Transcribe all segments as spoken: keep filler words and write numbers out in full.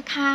ค่ะ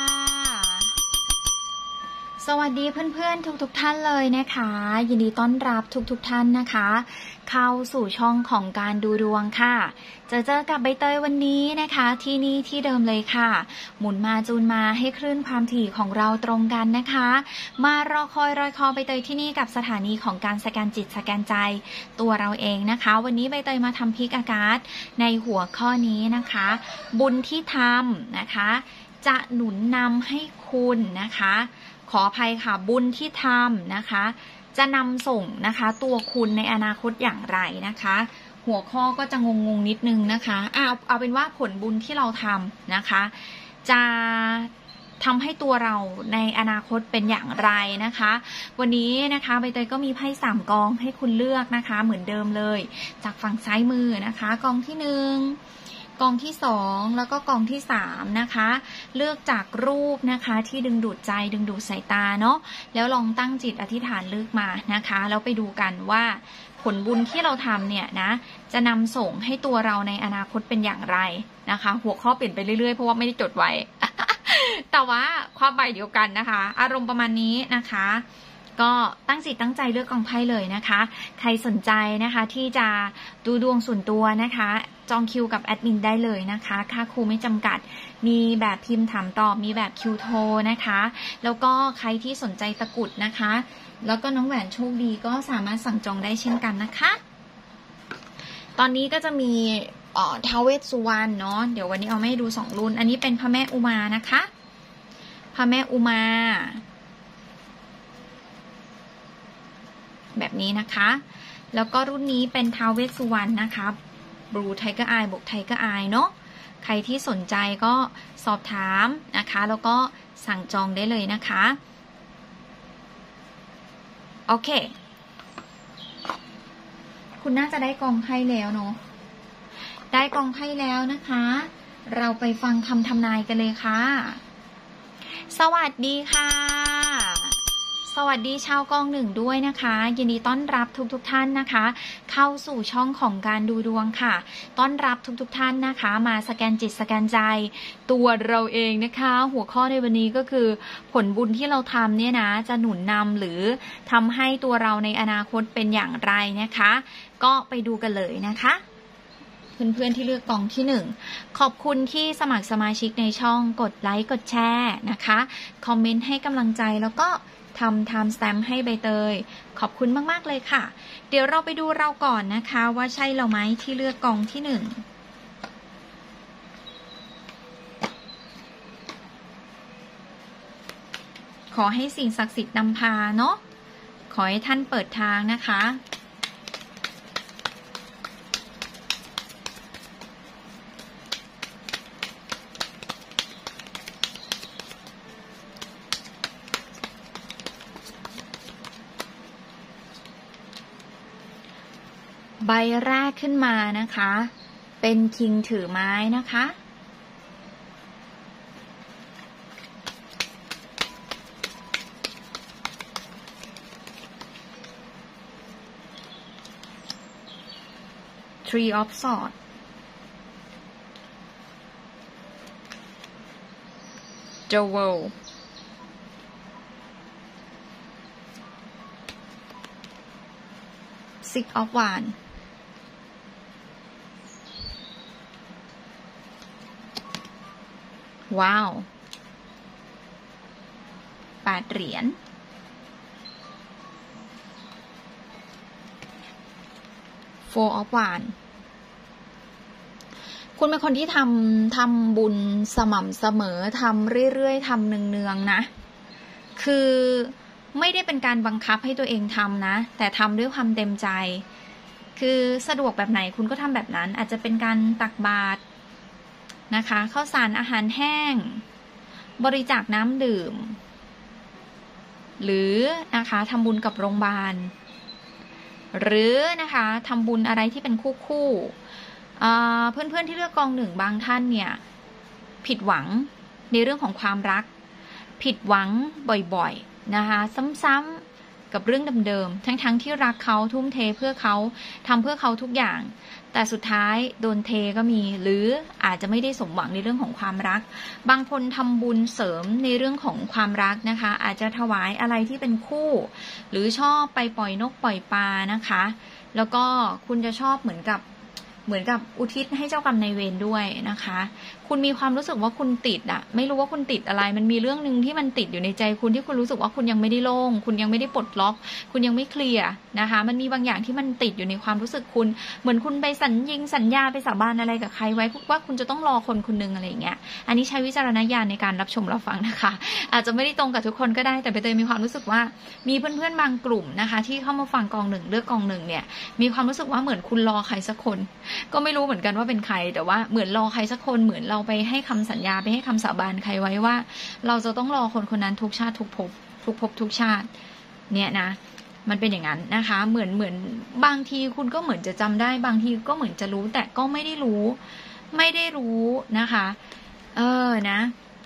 สวัสดีเพื่อนๆทุกๆท่านเลยนะคะยินดีต้อนรับทุกๆท่านนะคะเข้าสู่ช่องของการดูดวงค่ะเจอเจอกับใบเตยวันนี้นะคะที่นี่ที่เดิมเลยค่ะหมุนมาจูนมาให้คลื่นความถี่ของเราตรงกันนะคะมารอคอยรอยคอใบเตยที่นี่กับสถานีของการสแกนจิตสแกนใจตัวเราเองนะคะวันนี้ใบเตยมาทำพิกอากาศในหัวข้อนี้นะคะบุญที่ทำนะคะจะหนุนนำให้คุณนะคะขออภัยค่ะบุญที่ทำนะคะจะนำส่งนะคะตัวคุณในอนาคตอย่างไรนะคะหัวข้อก็จะงงๆนิดนึงนะคะเอาเอาเป็นว่าผลบุญที่เราทำนะคะจะทำให้ตัวเราในอนาคตเป็นอย่างไรนะคะวันนี้นะคะใบเตยก็มีไพ่สามกองให้คุณเลือกนะคะเหมือนเดิมเลยจากฝั่งซ้ายมือนะคะกองที่หนึ่งกองที่สองแล้วก็กองที่สามนะคะเลือกจากรูปนะคะที่ดึงดูดใจดึงดูดสายตาเนาะแล้วลองตั้งจิตอธิษฐานเลือกมานะคะแล้วไปดูกันว่าผลบุญที่เราทำเนี่ยนะจะนำส่งให้ตัวเราในอนาคตเป็นอย่างไรนะคะหัวข้อเปลี่ยนไปเรื่อยๆเพราะว่าไม่ได้จดไว้ แต่ว่าความหมายเดียวกันนะคะอารมณ์ประมาณนี้นะคะก็ตั้งจิตตั้งใจเลือกกองไพ่เลยนะคะใครสนใจนะคะที่จะดูดวงส่วนตัวนะคะจองคิวกับแอดมินได้เลยนะคะค่าครูไม่จำกัดมีแบบพิมพ์ถามตอบมีแบบคิวโทรนะคะแล้วก็ใครที่สนใจตะกุดนะคะแล้วก็น้องแหวนโชคดีก็สามารถสั่งจองได้เช่นกันนะคะตอนนี้ก็จะมีเอ่อท้าวเวสสุวรรณเนาะเดี๋ยววันนี้เอาไม่ดูสองรุ่นอันนี้เป็นพระแม่อุมานะคะพระแม่อุมาแบบนี้นะคะแล้วก็รุ่นนี้เป็นท้าวเวสสุวรรณนะคะบลูไทเกอร์อายบวกไทเกอร์อายเนาะใครที่สนใจก็สอบถามนะคะแล้วก็สั่งจองได้เลยนะคะโอเคคุณน่าจะได้กองไพ่แล้วเนาะได้กองไพ่แล้วนะคะเราไปฟังคำทำนายกันเลยค่ะสวัสดีค่ะสวัสดีชาวกองหนึ่งด้วยนะคะยินดีต้อนรับทุกๆ ท่านนะคะเข้าสู่ช่องของการดูดวงค่ะต้อนรับทุกๆ ท่านนะคะมาสแกนจิตสแกนใจตัวเราเองนะคะหัวข้อในวันนี้ก็คือผลบุญที่เราทำเนี่ยนะจะหนุนนำหรือทำให้ตัวเราในอนาคตเป็นอย่างไรนะคะก็ไปดูกันเลยนะคะเพื่อนๆที่เลือกกองที่หนึ่งขอบคุณที่สมัครสมาชิกในช่องกดไลค์กดแชร์นะคะคอมเมนต์ให้กำลังใจแล้วก็ทำ time stamp ให้ใบเตยขอบคุณมากๆเลยค่ะเดี๋ยวเราไปดูเราก่อนนะคะว่าใช่เราไหมที่เลือกกองที่หนึ่งขอให้สิ่งศักดิ์สิทธิ์นำพาเนาะขอให้ท่านเปิดทางนะคะใบแรกขึ้นมานะคะเป็นคิงถือไม้นะคะ Three of Swords The World Six of Wandsว้าวแปดเหรียญ Four of Wands คุณเป็นคนที่ทำทำบุญสม่ำเสมอทำเรื่อยๆทำเนืองๆนะคือไม่ได้เป็นการบังคับให้ตัวเองทำนะแต่ทำด้วยความเต็มใจคือสะดวกแบบไหนคุณก็ทำแบบนั้นอาจจะเป็นการตักบาตรนะคะข้าวสารอาหารแห้งบริจาคน้ำดื่มหรือนะคะทำบุญกับโรงพยาบาลหรือนะคะทำบุญอะไรที่เป็นคู่คู่เพื่อนๆที่เลือกกองหนึ่งบางท่านเนี่ยผิดหวังในเรื่องของความรักผิดหวังบ่อยๆนะคะซ้ำๆกับเรื่องเดิมๆทั้งๆที่รักเขาทุ่มเทเพื่อเขาทำเพื่อเขาทุกอย่างแต่สุดท้ายโดนเทก็มีหรืออาจจะไม่ได้สมหวังในเรื่องของความรักบางคนทำบุญเสริมในเรื่องของความรักนะคะอาจจะถวายอะไรที่เป็นคู่หรือชอบไปปล่อยนกปล่อยปลานะคะแล้วก็คุณจะชอบเหมือนกับเหมือนกับอุทิศให้เจ้ากรรมนายเวรด้วยนะคะคุณมีความรู้สึกว่าคุณติดอะไม่รู้ว่าคุณติดอะไรมันมีเรื่องนึงที่มันติดอยู่ในใจคุณที่คุณรู้สึกว่าคุณยังไม่ได้โล่งคุณยังไม่ได้ปลดล็อกคุณยังไม่เคลียร์นะคะมันมีบางอย่างที่มันติดอยู่ในความรู้สึกคุณเหมือนคุณไปสัญญิงสัญญาไปสาบานอะไรกับใครไว้ว่าคุณจะต้องรอคนคนนึงอะไรอย่างเงี้ยอันนี้ใช้วิจารณญาณในการรับชมรับฟังนะคะอาจจะไม่ได้ตรงกับทุกคนก็ได้แต่ใบเตยมีความรู้สึกว่ามีเพื่อนๆบางกลุ่มนะคะที่เข้ามาฟังกองหนึ่งเลือกกองหนึ่งเนี่ยมีความรู้สึกว่าเหมือนคุณรอใครสักคนก็ไม่รู้เหมือนกันว่าเป็นใครแต่ว่าเหมือนรอใครสักคนเหมือนเราไปให้คำสัญญาไปให้คำสาบานใครไว้ว่าเราจะต้องรอคนคนนั้นทุกชาติทุกภพทุกภพทุกชาติเนี่ยนะมันเป็นอย่างนั้นนะคะเหมือนเหมือนบางทีคุณก็เหมือนจะจำได้บางทีก็เหมือนจะรู้แต่ก็ไม่ได้รู้ไม่ได้รู้นะคะเออนะ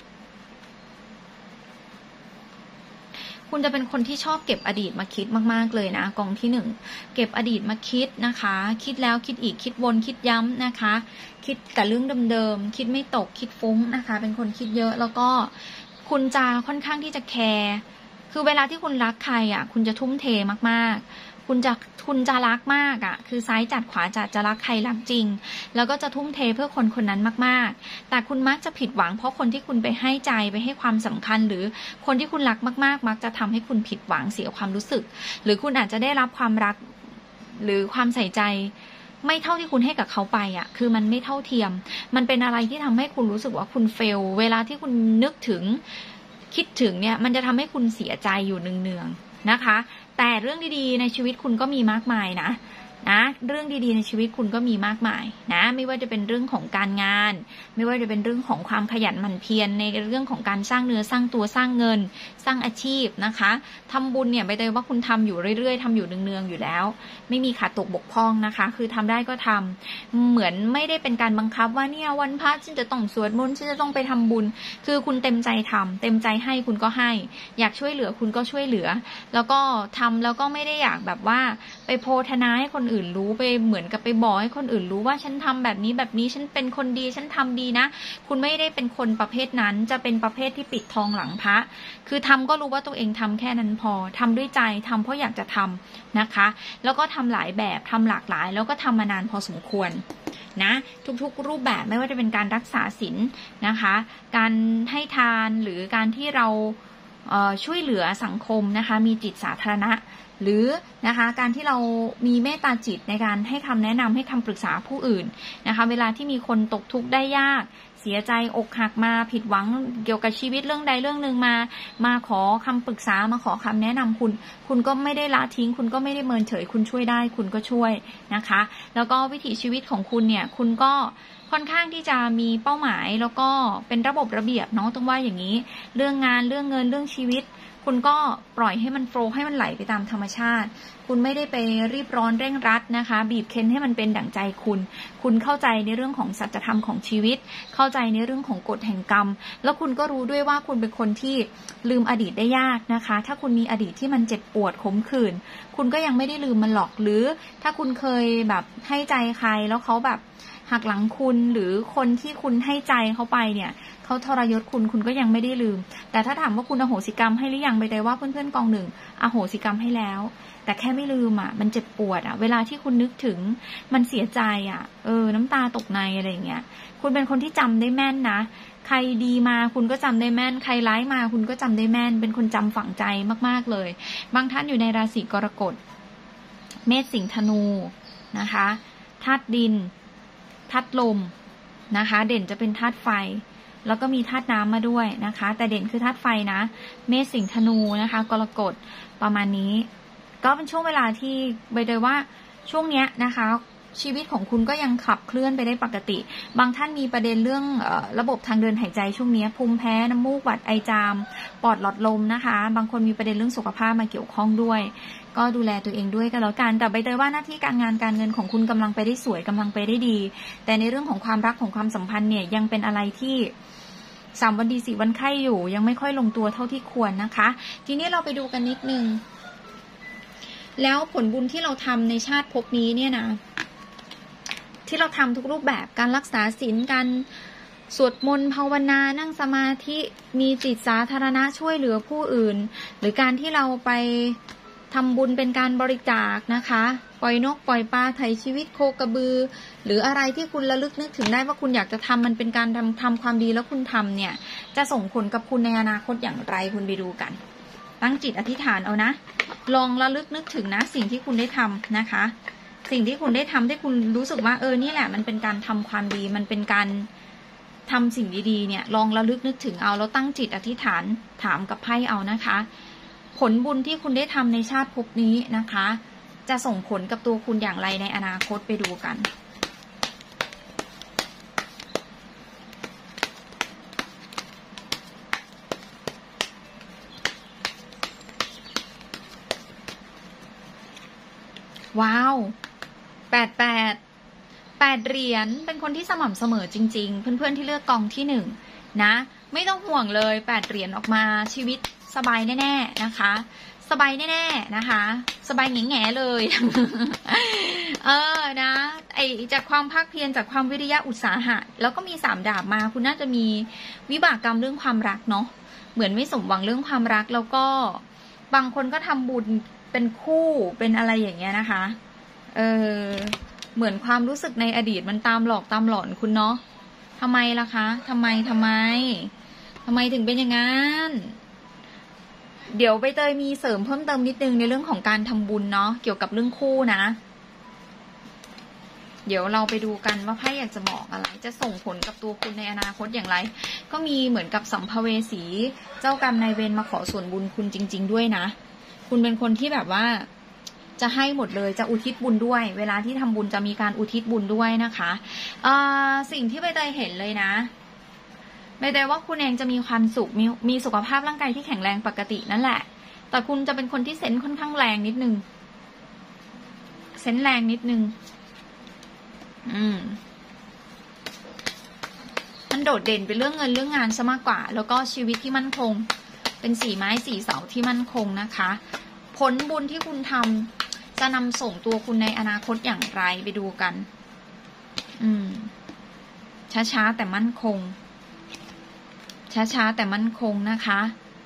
คุณจะเป็นคนที่ชอบเก็บอดีตมาคิดมากๆเลยนะกองที่หนึ่งเก็บอดีตมาคิดนะคะคิดแล้วคิดอีกคิดวนคิดย้ำนะคะคิดแต่เรื่องเดิมๆคิดไม่ตกคิดฟุ้งนะคะเป็นคนคิดเยอะแล้วก็คุณจะค่อนข้างที่จะแคร์คือเวลาที่คุณรักใครอ่ะคุณจะทุ่มเทมากๆคุณจะคุณจะรักมากอ่ะคือซ้ายจัดขวาจัดจะรักใครรักจริงแล้วก็จะทุ่มเทเพื่อคนคนนั้นมากๆแต่คุณมักจะผิดหวังเพราะคนที่คุณไปให้ใจไปให้ความสำคัญหรือคนที่คุณรักมากๆมักจะทำให้คุณผิดหวังเสียความรู้สึกหรือคุณอาจจะได้รับความรักหรือความใส่ใจไม่เท่าที่คุณให้กับเขาไปอ่ะคือมันไม่เท่าเทียมมันเป็นอะไรที่ทำให้คุณรู้สึกว่าคุณเฟลเวลาที่คุณนึกถึงคิดถึงเนี่ยมันจะทำให้คุณเสียใจอยู่เนืองๆนะคะแต่เรื่องดีๆในชีวิตคุณก็มีมากมายนะนะเรื่องดีๆในชีวิตคุณก็มีมากมายนะไม่ว่าจะเป็นเรื่องของการงานไม่ว่าจะเป็นเรื่องของความขยันหมั่นเพียรในเรื่องของการสร้างเนื้อสร้างตัวสร้างเงินสร้างอาชีพนะคะทำบุญเนี่ยใบเตยว่าคุณทำอยู่เรื่อยๆทำอยู่เนืองๆอยู่แล้วไม่มีขาดตกบกพร่องนะคะคือทำได้ก็ทำเหมือนไม่ได้เป็นการบังคับว่าเนี่ยวันพระฉันจะต้องสวดมนต์ฉันจะต้องไปทำบุญคือคุณเต็มใจทำเต็มใจให้คุณก็ให้อยากช่วยเหลือคุณก็ช่วยเหลือแล้วก็ทำแล้วก็ไม่ได้อยากแบบว่าไปโพธนาให้คนอื่นรู้ไปเหมือนกับไปบอกให้คนอื่นรู้ว่าฉันทำแบบนี้แบบนี้ฉันเป็นคนดีฉันทำดีนะคุณไม่ได้เป็นคนประเภทนั้นจะเป็นประเภทที่ปิดทองหลังพระคือทำก็รู้ว่าตัวเองทำแค่นั้นพอทำด้วยใจทำเพราะอยากจะทำนะคะแล้วก็ทำหลายแบบทำหลากหลายแล้วก็ทำมานานพอสมควรนะทุกๆรูปแบบไม่ว่าจะเป็นการรักษาศีลนะคะการให้ทานหรือการที่เราเอ่อช่วยเหลือสังคมนะคะมีจิตสาธารณะหรือนะคะการที่เรามีเมตตาจิตในการให้คำแนะนำให้คำปรึกษาผู้อื่นนะคะเวลาที่มีคนตกทุกข์ได้ยากเสียใจอกหักมาผิดหวังเกี่ยวกับชีวิตเรื่องใดเรื่องหนึ่งมามาขอคำปรึกษามาขอคำแนะนำคุณคุณก็ไม่ได้ละทิ้งคุณก็ไม่ได้เมินเฉยคุณช่วยได้คุณก็ช่วยนะคะแล้วก็วิถีชีวิตของคุณเนี่ยคุณก็ค่อนข้างที่จะมีเป้าหมายแล้วก็เป็นระบบระเบียบเนาะต้องว่าอย่างนี้เรื่องงานเรื่องเงินเรื่องชีวิตคุณก็ปล่อยให้มันโฟลว์ให้มันไหลไปตามธรรมชาติคุณไม่ได้ไปรีบร้อนเร่งรัดนะคะบีบเค้นให้มันเป็นดั่งใจคุณคุณเข้าใจในเรื่องของสัจธรรมของชีวิตเข้าใจในเรื่องของกฎแห่งกรรมแล้วคุณก็รู้ด้วยว่าคุณเป็นคนที่ลืมอดีตได้ยากนะคะถ้าคุณมีอดีตที่มันเจ็บปวดขมขื่นคุณก็ยังไม่ได้ลืมมันหรอกหรือถ้าคุณเคยแบบให้ใจใครแล้วเขาแบบหักหลังคุณหรือคนที่คุณให้ใจเขาไปเนี่ยเขาทรยศคุณคุณก็ยังไม่ได้ลืมแต่ถ้าถามว่าคุณอโหสิกรรมให้หรือยังใบเตยว่าเพื่อนๆกองหนึ่งอโหสิกรรมให้แล้วแต่แค่ไม่ลืมอ่ะมันเจ็บปวดอ่ะเวลาที่คุณนึกถึงมันเสียใจอ่ะเออน้ำตาตกในอะไรอย่างเงี้ยคุณเป็นคนที่จำได้แม่นนะใครดีมาคุณก็จำได้แม่นใครร้ายมาคุณก็จำได้แม่นเป็นคนจำฝังใจมากๆเลยบางท่านอยู่ในราศีกรกฎเมษสิงห์ธนูนะคะธาตุดินธาตุลมนะคะเด่นจะเป็นธาตุไฟแล้วก็มีธาตุน้ำมาด้วยนะคะแต่เด่นคือธาตุไฟนะเมษสิงห์ธนูนะคะกรกฎประมาณนี้ก็เป็นช่วงเวลาที่ใบเตยว่าช่วงเนี้ยนะคะชีวิตของคุณก็ยังขับเคลื่อนไปได้ปกติบางท่านมีประเด็นเรื่องเอ่อระบบทางเดินหายใจช่วงนี้ภูมิแพ้น้ำมูกหวัดไอจามปอดหลอดลมนะคะบางคนมีประเด็นเรื่องสุขภาพมาเกี่ยวข้องด้วยก็ดูแลตัวเองด้วยกันแล้วกันแต่ใบเตยว่าหน้าที่การงานการเงินของคุณกำลังไปได้สวยกำลังไปได้ดีแต่ในเรื่องของความรักของความสัมพันธ์เนี่ยยังเป็นอะไรที่สามวันดีสี่วันไข้อยู่ยังไม่ค่อยลงตัวเท่าที่ควรนะคะทีนี้เราไปดูกันนิดนึงแล้วผลบุญที่เราทำในชาติภพนี้เนี่ยนะที่เราทำทุกรูปแบบการรักษาศีลการสวดมนต์ภาวนานั่งสมาธิมีจิตสาธารณะช่วยเหลือผู้อื่นหรือการที่เราไปทำบุญเป็นการบริจาคนะคะปล่อยนกปล่อยปลาไถ่ชีวิตโคกระบือหรืออะไรที่คุณระลึกนึกถึงได้ว่าคุณอยากจะทำมันเป็นการทำทำความดีแล้วคุณทำเนี่ยจะส่งผลกับคุณในอนาคตอย่างไรคุณไปดูกันตั้งจิตอธิษฐานเอานะลองระลึกนึกถึงนะสิ่งที่คุณได้ทำนะคะสิ่งที่คุณได้ทำที่คุณรู้สึกว่าเออนี่แหละมันเป็นการทำความดีมันเป็นการทำสิ่งดีๆเนี่ยลองระลึกนึกถึงเอาแล้วตั้งจิตอธิษฐานถามกับไพ่เอานะคะผลบุญที่คุณได้ทำในชาติภพนี้นะคะจะส่งผลกับตัวคุณอย่างไรในอนาคตไปดูกันว้าวแปดแปดแปดเหรียญเป็นคนที่สม่ำเสมอจริงๆเพื่อนๆที่เลือกกองที่หนึ่งนะไม่ต้องห่วงเลยแปดเหรียญออกมาชีวิตสบายแน่ๆนะคะสบายแน่ๆนะคะสบายแง่ๆเลยเออนะไอจากความภาคเพียรจากความวิริยะอุตสาหะแล้วก็มีสามดาบมาคุณน่าจะมีวิบากกรรมเรื่องความรักเนาะเหมือนไม่สมหวังเรื่องความรักแล้วก็บางคนก็ทำบุญเป็นคู่เป็นอะไรอย่างเงี้ยนะคะเออเหมือนความรู้สึกในอดีตมันตามหลอกตามหลอนคุณเนาะทำไมล่ะคะทำไมทำไมทำไมถึงเป็นอย่างนั้นเดี๋ยวใบเตยมีเสริมเพิ่มเติมนิดนึงในเรื่องของการทำบุญเนาะเกี่ยวกับเรื่องคู่นะเดี๋ยวเราไปดูกันว่าไพ่อยากจะบอกอะไรจะส่งผลกับตัวคุณในอนาคตอย่างไรก็มีเหมือนกับสัมภเวสีเจ้ากรรมนายเวรมาขอส่วนบุญคุณจริงๆด้วยนะคุณเป็นคนที่แบบว่าจะให้หมดเลยจะอุทิศบุญด้วยเวลาที่ทำบุญจะมีการอุทิศบุญด้วยนะคะเอ่อสิ่งที่ใบเตยเห็นเลยนะใบเตยว่าคุณเองจะมีความสุขมีมีสุขภาพร่างกายที่แข็งแรงปกตินั่นแหละแต่คุณจะเป็นคนที่เซนส์ค่อนข้างแรงนิดนึงเซนส์แรงนิดนึงอืมมันโดดเด่นเป็นเรื่องเงินเรื่องงานซะมากกว่าแล้วก็ชีวิตที่มั่นคงเป็นสี่ไม้สี่เสาที่มั่นคงนะคะผลบุญที่คุณทำจะนำส่งตัวคุณในอนาคตอย่างไรไปดูกันอืมช้าๆแต่มั่นคงช้าๆแต่มั่นคงนะคะ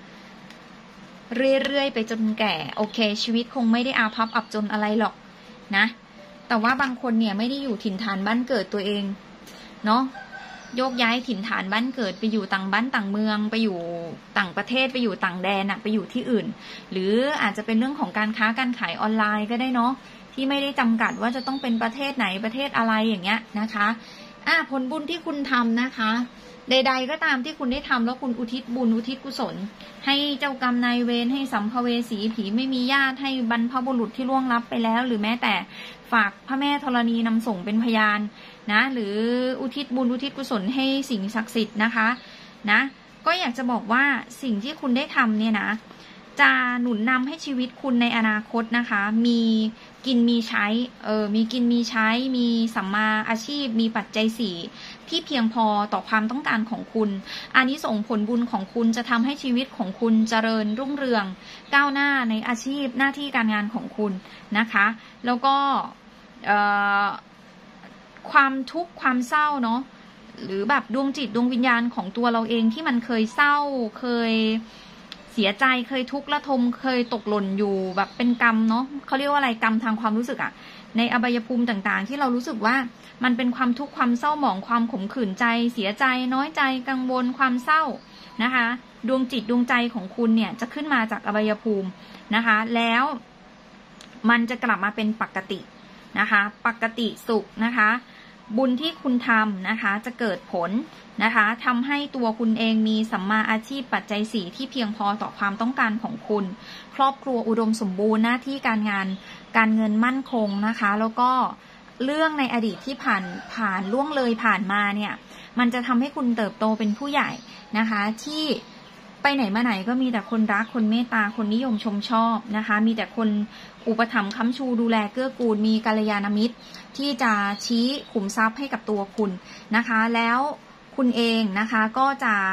เรื่อยๆไปจนแก่โอเคชีวิตคงไม่ได้อาภัพอับจนอะไรหรอกนะแต่ว่าบางคนเนี่ยไม่ได้อยู่ถิ่นฐานบ้านเกิดตัวเองเนาะโยกย้ายถิ่นฐานบ้านเกิดไปอยู่ต่างบ้านต่างเมืองไปอยู่ต่างประเทศไปอยู่ต่างแดนอะไปอยู่ที่อื่นหรืออาจจะเป็นเรื่องของการค้าการขายออนไลน์ก็ได้เนาะที่ไม่ได้จำกัดว่าจะต้องเป็นประเทศไหนประเทศอะไรอย่างเงี้ยนะคะอ่ะผลบุญที่คุณทำนะคะใดๆก็ตามที่คุณได้ทำแล้วคุณอุทิศบุญอุทิศกุศลให้เจ้ากรรมนายเวรให้สัมภเวสีผีไม่มีญาติให้บรรพบุรุษที่ล่วงลับไปแล้วหรือแม้แต่ฝากพระแม่ธรณีนำส่งเป็นพยานนะหรืออุทิศบุญอุทิศกุศลให้สิ่งศักดิ์สิทธิ์นะคะนะก็อยากจะบอกว่าสิ่งที่คุณได้ทำเนี่ยนะจะหนุนนำให้ชีวิตคุณในอนาคตนะคะมีกินมีใช้เออมีกินมีใช้มีสัมมาอาชีพมีปัจจัยสี่ที่เพียงพอต่อความต้องการของคุณอานิสงส์ผลบุญของคุณจะทำให้ชีวิตของคุณเจริญรุ่งเรืองก้าวหน้าในอาชีพหน้าที่การงานของคุณนะคะแล้วก็ความทุกข์ความเศร้าเนาะหรือแบบดวงจิตดวงวิญญาณของตัวเราเองที่มันเคยเศร้าเคยเสียใจเคยทุกข์ระทมเคยตกหล่นอยู่แบบเป็นกรรมเนาะเขาเรียกว่าอะไรกรรมทางความรู้สึกอะในอบายภูมิต่างๆที่เรารู้สึกว่ามันเป็นความทุกข์ความเศร้าหมองความขมขื่นใจเสียใจน้อยใจกังวลความเศร้านะคะดวงจิตดวงใจของคุณเนี่ยจะขึ้นมาจากอบายภูมินะคะแล้วมันจะกลับมาเป็นปกตินะคะปกติสุขนะคะบุญที่คุณทำนะคะจะเกิดผลนะคะทำให้ตัวคุณเองมีสัมมาอาชีพปัจจัยสี่ที่เพียงพอต่อความต้องการของคุณครอบครัวอุดมสมบูรณ์หน้าที่การงานการเงินมั่นคงนะคะแล้วก็เรื่องในอดีตที่ผ่านผ่านล่วงเลยผ่านมาเนี่ยมันจะทำให้คุณเติบโตเป็นผู้ใหญ่นะคะที่ไปไหนมาไหนก็มีแต่คนรักคนเมตตาคนนิยมชมชอบนะคะมีแต่คนอุปถัมภ์ค้ำชูดูแลเกื้อกูลมีกัลยาณมิตรที่จะชี้ขุมทรัพย์ให้กับตัวคุณนะคะแล้วคุณเองนะคะก็จะ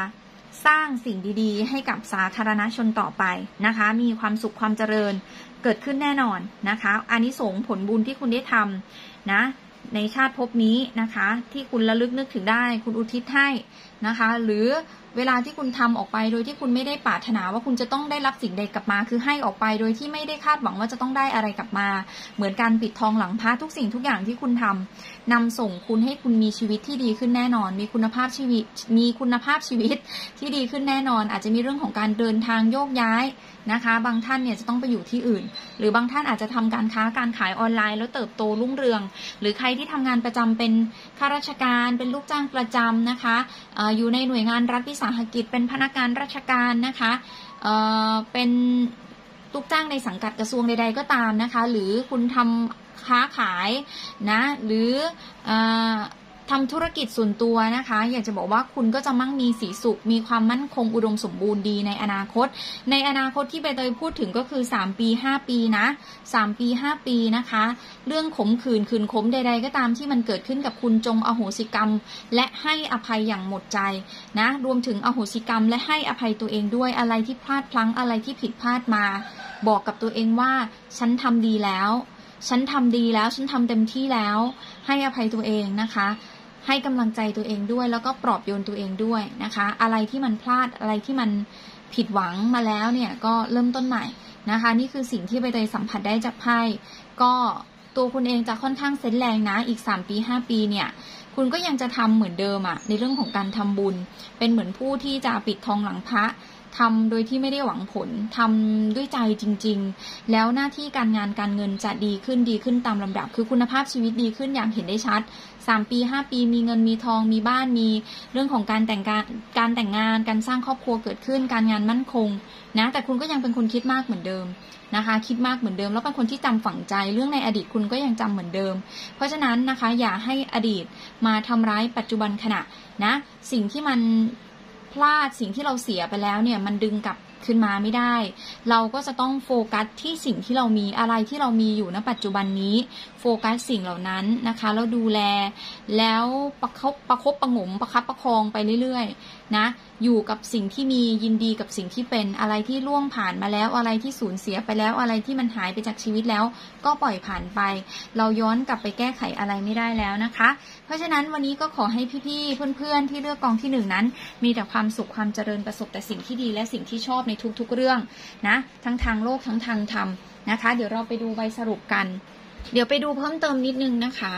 สร้างสิ่งดีๆให้กับสาธารณชนต่อไปนะคะมีความสุขความเจริญเกิดขึ้นแน่นอนนะคะอานิสงส์ผลบุญที่คุณได้ทำนะในชาติภพนี้นะคะที่คุณระลึกนึกถึงได้คุณอุทิศให้นะคะหรือเวลาที่คุณทำออกไปโดยที่คุณไม่ได้ปรารถนาว่าคุณจะต้องได้รับสิ่งใดกลับมาคือให้ออกไปโดยที่ไม่ได้คาดหวังว่าจะต้องได้อะไรกลับมาเหมือนการปิดทองหลังพระทุกสิ่งทุกอย่างที่คุณทำนำส่งคุณให้คุณมีชีวิตที่ดีขึ้นแน่นอนมีคุณภาพชีวิตมีคุณภาพชีวิตที่ดีขึ้นแน่นอนอาจจะมีเรื่องของการเดินทางโยกย้ายนะคะบางท่านเนี่ยจะต้องไปอยู่ที่อื่นหรือบางท่านอาจจะทำการค้าการขายออนไลน์แล้วเติบโตรุ่งเรืองหรือใครที่ทำงานประจำเป็นข้าราชการเป็นลูกจ้างประจำนะคะ อ, อยู่ในหน่วยงานรัฐวิสาหกิจเป็นพนักงานราชการนะคะเอ่อเป็นลูกจ้างในสังกัดกระทรวงใดๆก็ตามนะคะหรือคุณทำค้าขายนะหรือเอ่อทำธุรกิจส่วนตัวนะคะอยากจะบอกว่าคุณก็จะมั่งมีสีสุขมีความมั่นคงอุดมสมบูรณ์ดีในอนาคตในอนาคตที่ใบเตยพูดถึงก็คือสามปีห้าปีนะสามปีห้าปีนะคะเรื่องขมขื่นขื่นขมใดๆก็ตามที่มันเกิดขึ้นกับคุณจงอโหสิกรรมและให้อภัยอย่างหมดใจนะรวมถึงอโหสิกรรมและให้อภัยตัวเองด้วยอะไรที่พลาดพลั้งอะไรที่ผิดพลาดมาบอกกับตัวเองว่าฉันทำดีแล้วฉันทำดีแล้วฉันทำเต็มที่แล้วให้อภัยตัวเองนะคะให้กำลังใจตัวเองด้วยแล้วก็ปลอบโยนตัวเองด้วยนะคะอะไรที่มันพลาดอะไรที่มันผิดหวังมาแล้วเนี่ยก็เริ่มต้นใหม่นะคะนี่คือสิ่งที่ใบเตยสัมผัสได้จากไพ่ก็ตัวคุณเองจะค่อนข้างเซนส์แรงนะอีกสามปีห้าปีเนี่ยคุณก็ยังจะทำเหมือนเดิมอะในเรื่องของการทำบุญเป็นเหมือนผู้ที่จะปิดทองหลังพระทำโดยที่ไม่ได้หวังผลทำด้วยใจจริงๆแล้วหน้าที่การงานการเงินจะดีขึ้นดีขึ้นตามลำดับคือคุณภาพชีวิตดีขึ้นอย่างเห็นได้ชัดสามปีห้าปีมีเงินมีทองมีบ้านมีเรื่องของการแต่งการการแต่งงานการสร้างครอบครัวเกิดขึ้นการงานมั่นคงนะแต่คุณก็ยังเป็นคนคิดมากเหมือนเดิมนะคะคิดมากเหมือนเดิมแล้วเป็นคนที่จำฝังใจเรื่องในอดีตคุณก็ยังจำเหมือนเดิมเพราะฉะนั้นนะคะอย่าให้อดีตมาทำร้ายปัจจุบันขณะนะสิ่งที่มันพลาดสิ่งที่เราเสียไปแล้วเนี่ยมันดึงกลับขึ้นมาไม่ได้เราก็จะต้องโฟกัสที่สิ่งที่เรามีอะไรที่เรามีอยู่ณปัจจุบันนี้โฟกัสสิ่งเหล่านั้นนะคะแล้วดูแลแล้วประคบประคบประหงมประคับประคองไปเรื่อยๆนะอยู่กับสิ่งที่มียินดีกับสิ่งที่เป็นอะไรที่ล่วงผ่านมาแล้วอะไรที่สูญเสียไปแล้วอะไรที่มันหายไปจากชีวิตแล้วก็ปล่อยผ่านไปเราย้อนกลับไปแก้ไขอะไรไม่ได้แล้วนะคะเพราะฉะนั้นวันนี้ก็ขอให้พี่ๆเพื่อนๆที่เลือกกองที่หนึ่งนั้นมีแต่ความสุขความเจริญประสบแต่สิ่งที่ดีและสิ่งที่ชอบในทุกๆเรื่องนะทั้งทางโลกทั้งทางธรรมนะคะเดี๋ยวเราไปดูใบสรุปกันเดี๋ยวไปดูเพิ่มเติมนิดนึงนะคะ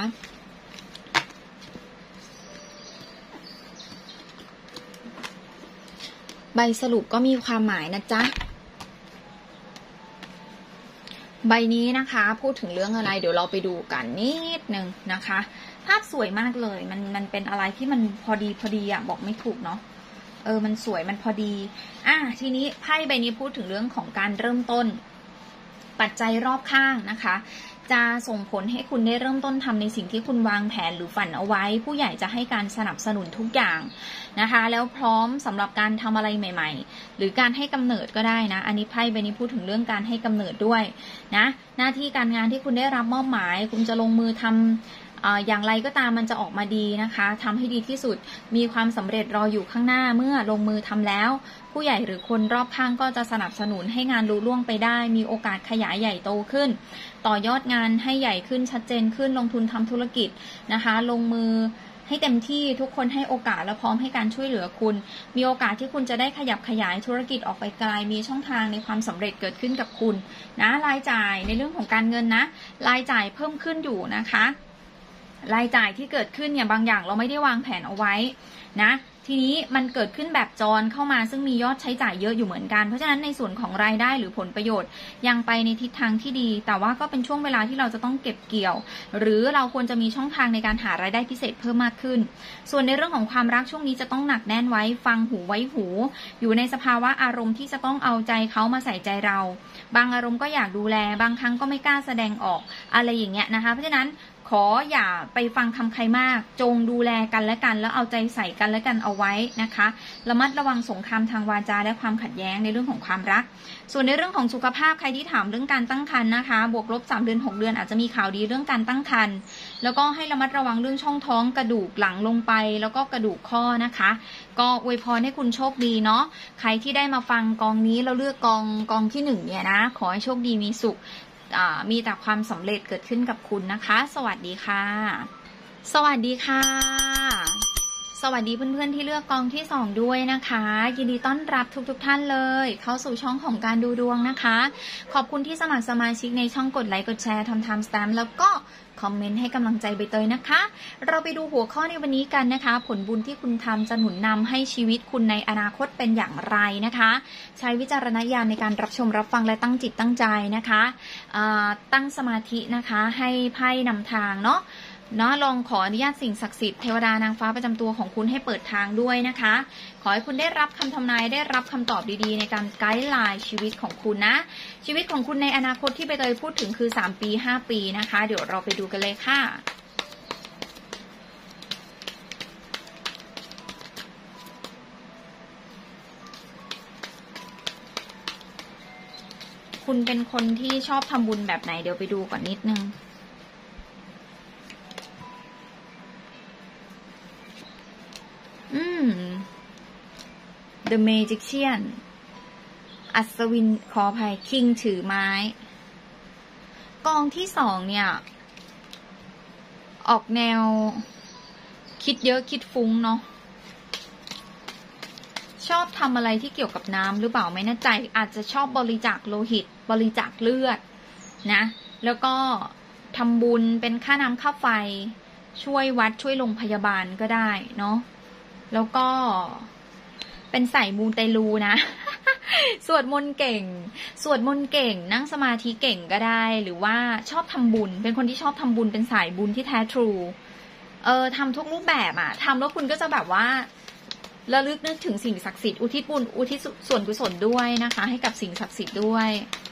ใบสรุปก็มีความหมายนะจ๊ะใบนี้นะคะพูดถึงเรื่องอะไรเดี๋ยวเราไปดูกันนิดนึงนะคะภาพสวยมากเลยมันมันเป็นอะไรที่มันพอดีพอดีอะบอกไม่ถูกเนาะเออมันสวยมันพอดีอ่ะทีนี้ไพ่ใบนี้พูดถึงเรื่องของการเริ่มต้นปัจจัยรอบข้างนะคะจะส่งผลให้คุณได้เริ่มต้นทำในสิ่งที่คุณวางแผนหรือฝันเอาไว้ผู้ใหญ่จะให้การสนับสนุนทุกอย่างนะคะแล้วพร้อมสำหรับการทำอะไรใหม่ๆหรือการให้กำเนิดก็ได้นะอันนี้ไพ่ใบนี้พูดถึงเรื่องการให้กำเนิดด้วยนะหน้าที่การงานที่คุณได้รับมอบหมายคุณจะลงมือทำอย่างไรก็ตามมันจะออกมาดีนะคะทำให้ดีที่สุดมีความสำเร็จรออยู่ข้างหน้าเมื่อลงมือทำแล้วผู้ใหญ่หรือคนรอบข้างก็จะสนับสนุนให้งานลุล่วงไปได้มีโอกาสขยายใหญ่โตขึ้นต่อยอดงานให้ใหญ่ขึ้นชัดเจนขึ้นลงทุนทำธุรกิจนะคะลงมือให้เต็มที่ทุกคนให้โอกาสและพร้อมให้การช่วยเหลือคุณมีโอกาสที่คุณจะได้ขยับขยายธุรกิจออกไปไกลมีช่องทางในความสำเร็จเกิดขึ้นกับคุณนะรายจ่ายในเรื่องของการเงินนะรายจ่ายเพิ่มขึ้นอยู่นะคะรายจ่ายที่เกิดขึ้นเนี่ยบางอย่างเราไม่ได้วางแผนเอาไว้นะทีนี้มันเกิดขึ้นแบบจรเข้ามาซึ่งมียอดใช้จ่ายเยอะอยู่เหมือนกันเพราะฉะนั้นในส่วนของรายได้หรือผลประโยชน์ยังไปในทิศทางที่ดีแต่ว่าก็เป็นช่วงเวลาที่เราจะต้องเก็บเกี่ยวหรือเราควรจะมีช่องทางในการหารายได้พิเศษเพิ่มมากขึ้นส่วนในเรื่องของความรักช่วงนี้จะต้องหนักแน่นไว้ฟังหูไว้หูอยู่ในสภาวะอารมณ์ที่จะต้องเอาใจเขามาใส่ใจเราบางอารมณ์ก็อยากดูแลบางครั้งก็ไม่กล้าแสดงออกอะไรอย่างเงี้ยนะคะเพราะฉะนั้นขออย่าไปฟังคำใครมากจงดูแลกันและกันแล้วเอาใจใส่กันและกันเอาไว้นะคะระมัดระวังสงครามทางวาจาและความขัดแย้งในเรื่องของความรักส่วนในเรื่องของสุขภาพใครที่ถามเรื่องการตั้งครรภ์นะคะบวกลบสามเดือนหกเดือนอาจจะมีข่าวดีเรื่องการตั้งครรภ์แล้วก็ให้ระมัดระวังเรื่องช่องท้องกระดูกหลังลงไปแล้วก็กระดูกข้อนะคะก็อวยพรให้คุณโชคดีเนาะใครที่ได้มาฟังกองนี้แล้วเลือกกองกองที่หนึ่งเนี่ยนะขอให้โชคดีมีสุขมีแต่ความสำเร็จเกิดขึ้นกับคุณนะคะสวัสดีค่ะสวัสดีค่ะสวัสดีเพื่อนๆที่เลือกกองที่สองด้วยนะคะยินดีต้อนรับทุกๆ ท, ท่านเลยเข้าสู่ช่องของการดูดวงนะคะขอบคุณที่สมัครสมาชิกในช่องกดไลค์กดแชร์ทำไทม์สแตมป์แล้วก็คอมเมนต์ให้กำลังใจใบเตยนะคะเราไปดูหัวข้อในวันนี้กันนะคะผลบุญที่คุณทำจะหนุนนำให้ชีวิตคุณในอนาคตเป็นอย่างไรนะคะใช้วิจารณญาณในการรับชมรับฟังและตั้งจิตตั้งใจนะคะตั้งสมาธินะคะให้ไพ่นำทางเนาะเนาะลองขออนุญาตสิ่งศักดิ์สิทธิ์เทวดานางฟ้าประจำตัวของคุณให้เปิดทางด้วยนะคะขอให้คุณได้รับคำทำนายได้รับคำตอบดีๆในการไกด์ไลน์ชีวิตของคุณนะชีวิตของคุณในอนาคตที่ใบเตยพูดถึงคือสามปีห้าปีนะคะเดี๋ยวเราไปดูกันเลยค่ะคุณเป็นคนที่ชอบทำบุญแบบไหนเดี๋ยวไปดูก่อนนิดนึงอืม The Magician อัศวินขออภัยคิงถือไม้กองที่สองเนี่ยออกแนวคิดเยอะคิดฟุ้งเนาะชอบทำอะไรที่เกี่ยวกับน้ำหรือเปล่าไม่แน่ใจอาจจะชอบบริจาคโลหิตบริจาคเลือดนะแล้วก็ทำบุญเป็นค่าน้ำค่าไฟช่วยวัดช่วยโรงพยาบาลก็ได้เนาะแล้วก็เป็นสายมูเตลูนะสวดมนต์เก่งสวดมนต์เก่งนั่งสมาธิเก่งก็ได้หรือว่าชอบทำบุญเป็นคนที่ชอบทำบุญเป็นสายบุญที่แท้ทรูเออทำทุกรูปแบบอะทำแล้วคุณก็จะแบบว่าระลึกนึกถึงสิ่งศักดิ์สิทธิ์อุทิศบุญอุทิศส่วนกุศลด้วยนะคะให้กับสิ่งศักดิ์สิทธิ์ด้วย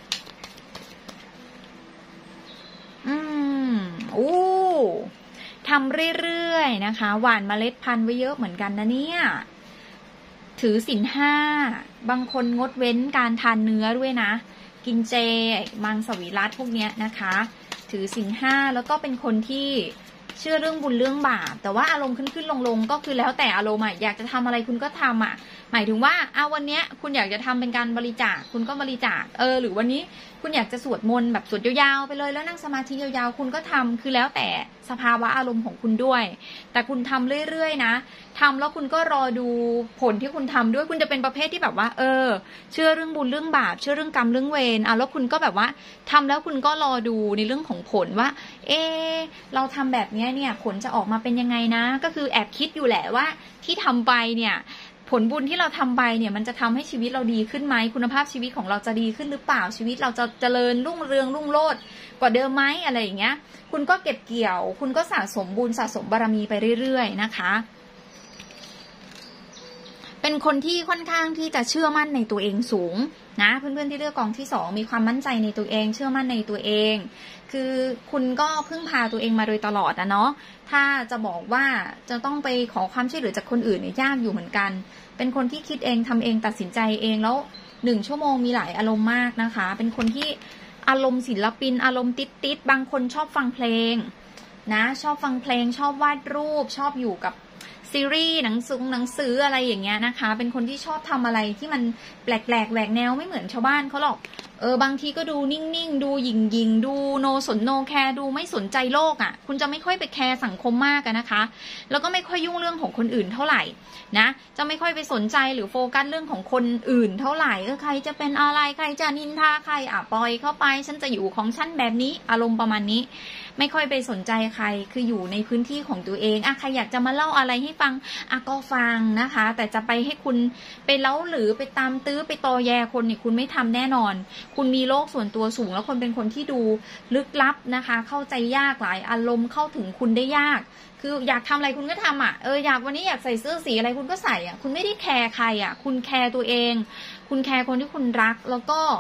อืมอู้ทำเรื่อยๆนะคะหว่านเมล็ดพันธุ์ไว้เยอะเหมือนกันนะเนี่ยถือศีลห้าบางคนงดเว้นการทานเนื้อด้วยนะกินเจมังสวิรัติพวกนี้นะคะถือศีลห้าแล้วก็เป็นคนที่เชื่อเรื่องบุญเรื่องบาปแต่ว่าอารมณ์ขึ้นขึ้นลงลงก็คือแล้วแต่อารมณ์อยากจะทำอะไรคุณก็ทำอ่ะหมายถึงว่าเอาวันนี้คุณอยากจะทำเป็นการบริจาคคุณก็บริจาคเออหรือวันนี้คุณอยากจะสวดมนต์แบบสวดยาวๆไปเลยแล้วนั่งสมาธิยาวๆคุณก็ทำคือแล้วแต่สภาวะอารมณ์ของคุณด้วยแต่คุณทำเรื่อยๆนะทำแล้วคุณก็รอดูผลที่คุณทำด้วยคุณจะเป็นประเภทที่แบบว่าเออเชื่อเรื่องบุญเรื่องบาปเชื่อเรื่องกรรมเรื่องเวรอ่ะแล้วคุณก็แบบว่าทำแล้วคุณก็รอดูในเรื่องของผลว่าเออเราทำแบบนี้เนี่ยผลจะออกมาเป็นยังไงนะก็คือแอบคิดอยู่แหละว่าที่ทำไปเนี่ยผลบุญที่เราทำไปเนี่ยมันจะทำให้ชีวิตเราดีขึ้นไหมคุณภาพชีวิตของเราจะดีขึ้นหรือเปล่าชีวิตเราจะเจริญรุ่งเรืองรุ่งโรจน์กว่าเดิมไหมอะไรอย่างเงี้ยคุณก็เก็บเกี่ยวคุณก็สะสมบุญสะสมบารมีไปเรื่อยๆนะคะเป็นคนที่ค่อนข้างที่จะเชื่อมั่นในตัวเองสูงนะเพื่อนๆที่เลือกกองที่สองมีความมั่นใจในตัวเองเชื่อมั่นในตัวเองคือคุณก็พึ่งพาตัวเองมาโดยตลอดนะเนาะถ้าจะบอกว่าจะต้องไปขอความช่วยเหลือจากคนอื่นเนี่ยยากอยู่เหมือนกันเป็นคนที่คิดเองทำเองตัดสินใจเองแล้วหนึ่งชั่วโมงมีหลายอารมณ์มากนะคะเป็นคนที่อารมณ์ศิลปินอารมณ์ติดติดบางคนชอบฟังเพลงนะชอบฟังเพลงชอบวาดรูปชอบอยู่กับซีรีส์หนังสือหนังสืออะไรอย่างเงี้ยนะคะเป็นคนที่ชอบทำอะไรที่มันแปลกๆแหวกแนวไม่เหมือนชาวบ้านเขาหรอกเออบางทีก็ดูนิ่งๆดูหยิงๆดูโนสนโนแคร์ดูไม่สนใจโลกอ่ะคุณจะไม่ค่อยไปแคร์สังคมมากอะนะคะแล้วก็ไม่ค่อยยุ่งเรื่องของคนอื่นเท่าไหร่นะจะไม่ค่อยไปสนใจหรือโฟกัสเรื่องของคนอื่นเท่าไหร่เออใครจะเป็นอะไรใครจะนินทาใครอ่ะปล่อยเข้าไปฉันจะอยู่ของฉันแบบนี้อารมณ์ประมาณนี้ไม่ค่อยไปสนใจใครคืออยู่ในพื้นที่ของตัวเองอ่ะใครอยากจะมาเล่าอะไรให้ฟังอ่ะก็ฟังนะคะแต่จะไปให้คุณไปเล่าหรือไปตามตื้อไปตอแยคนเนี่ยคุณไม่ทำแน่นอนคุณมีโลกส่วนตัวสูงแล้วคนเป็นคนที่ดูลึกลับนะคะเข้าใจยากหลายอารมณ์เข้าถึงคุณได้ยากคืออยากทำอะไรคุณก็ทำอ่ะเอออยากวันนี้อยากใส่เสื้อสีอะไรคุณก็ใส่อ่ะคุณไม่ได้แคร์ใครอ่ะคุณแคร์ตัวเองคุณแคร์คนที่คุณรักแล้วก็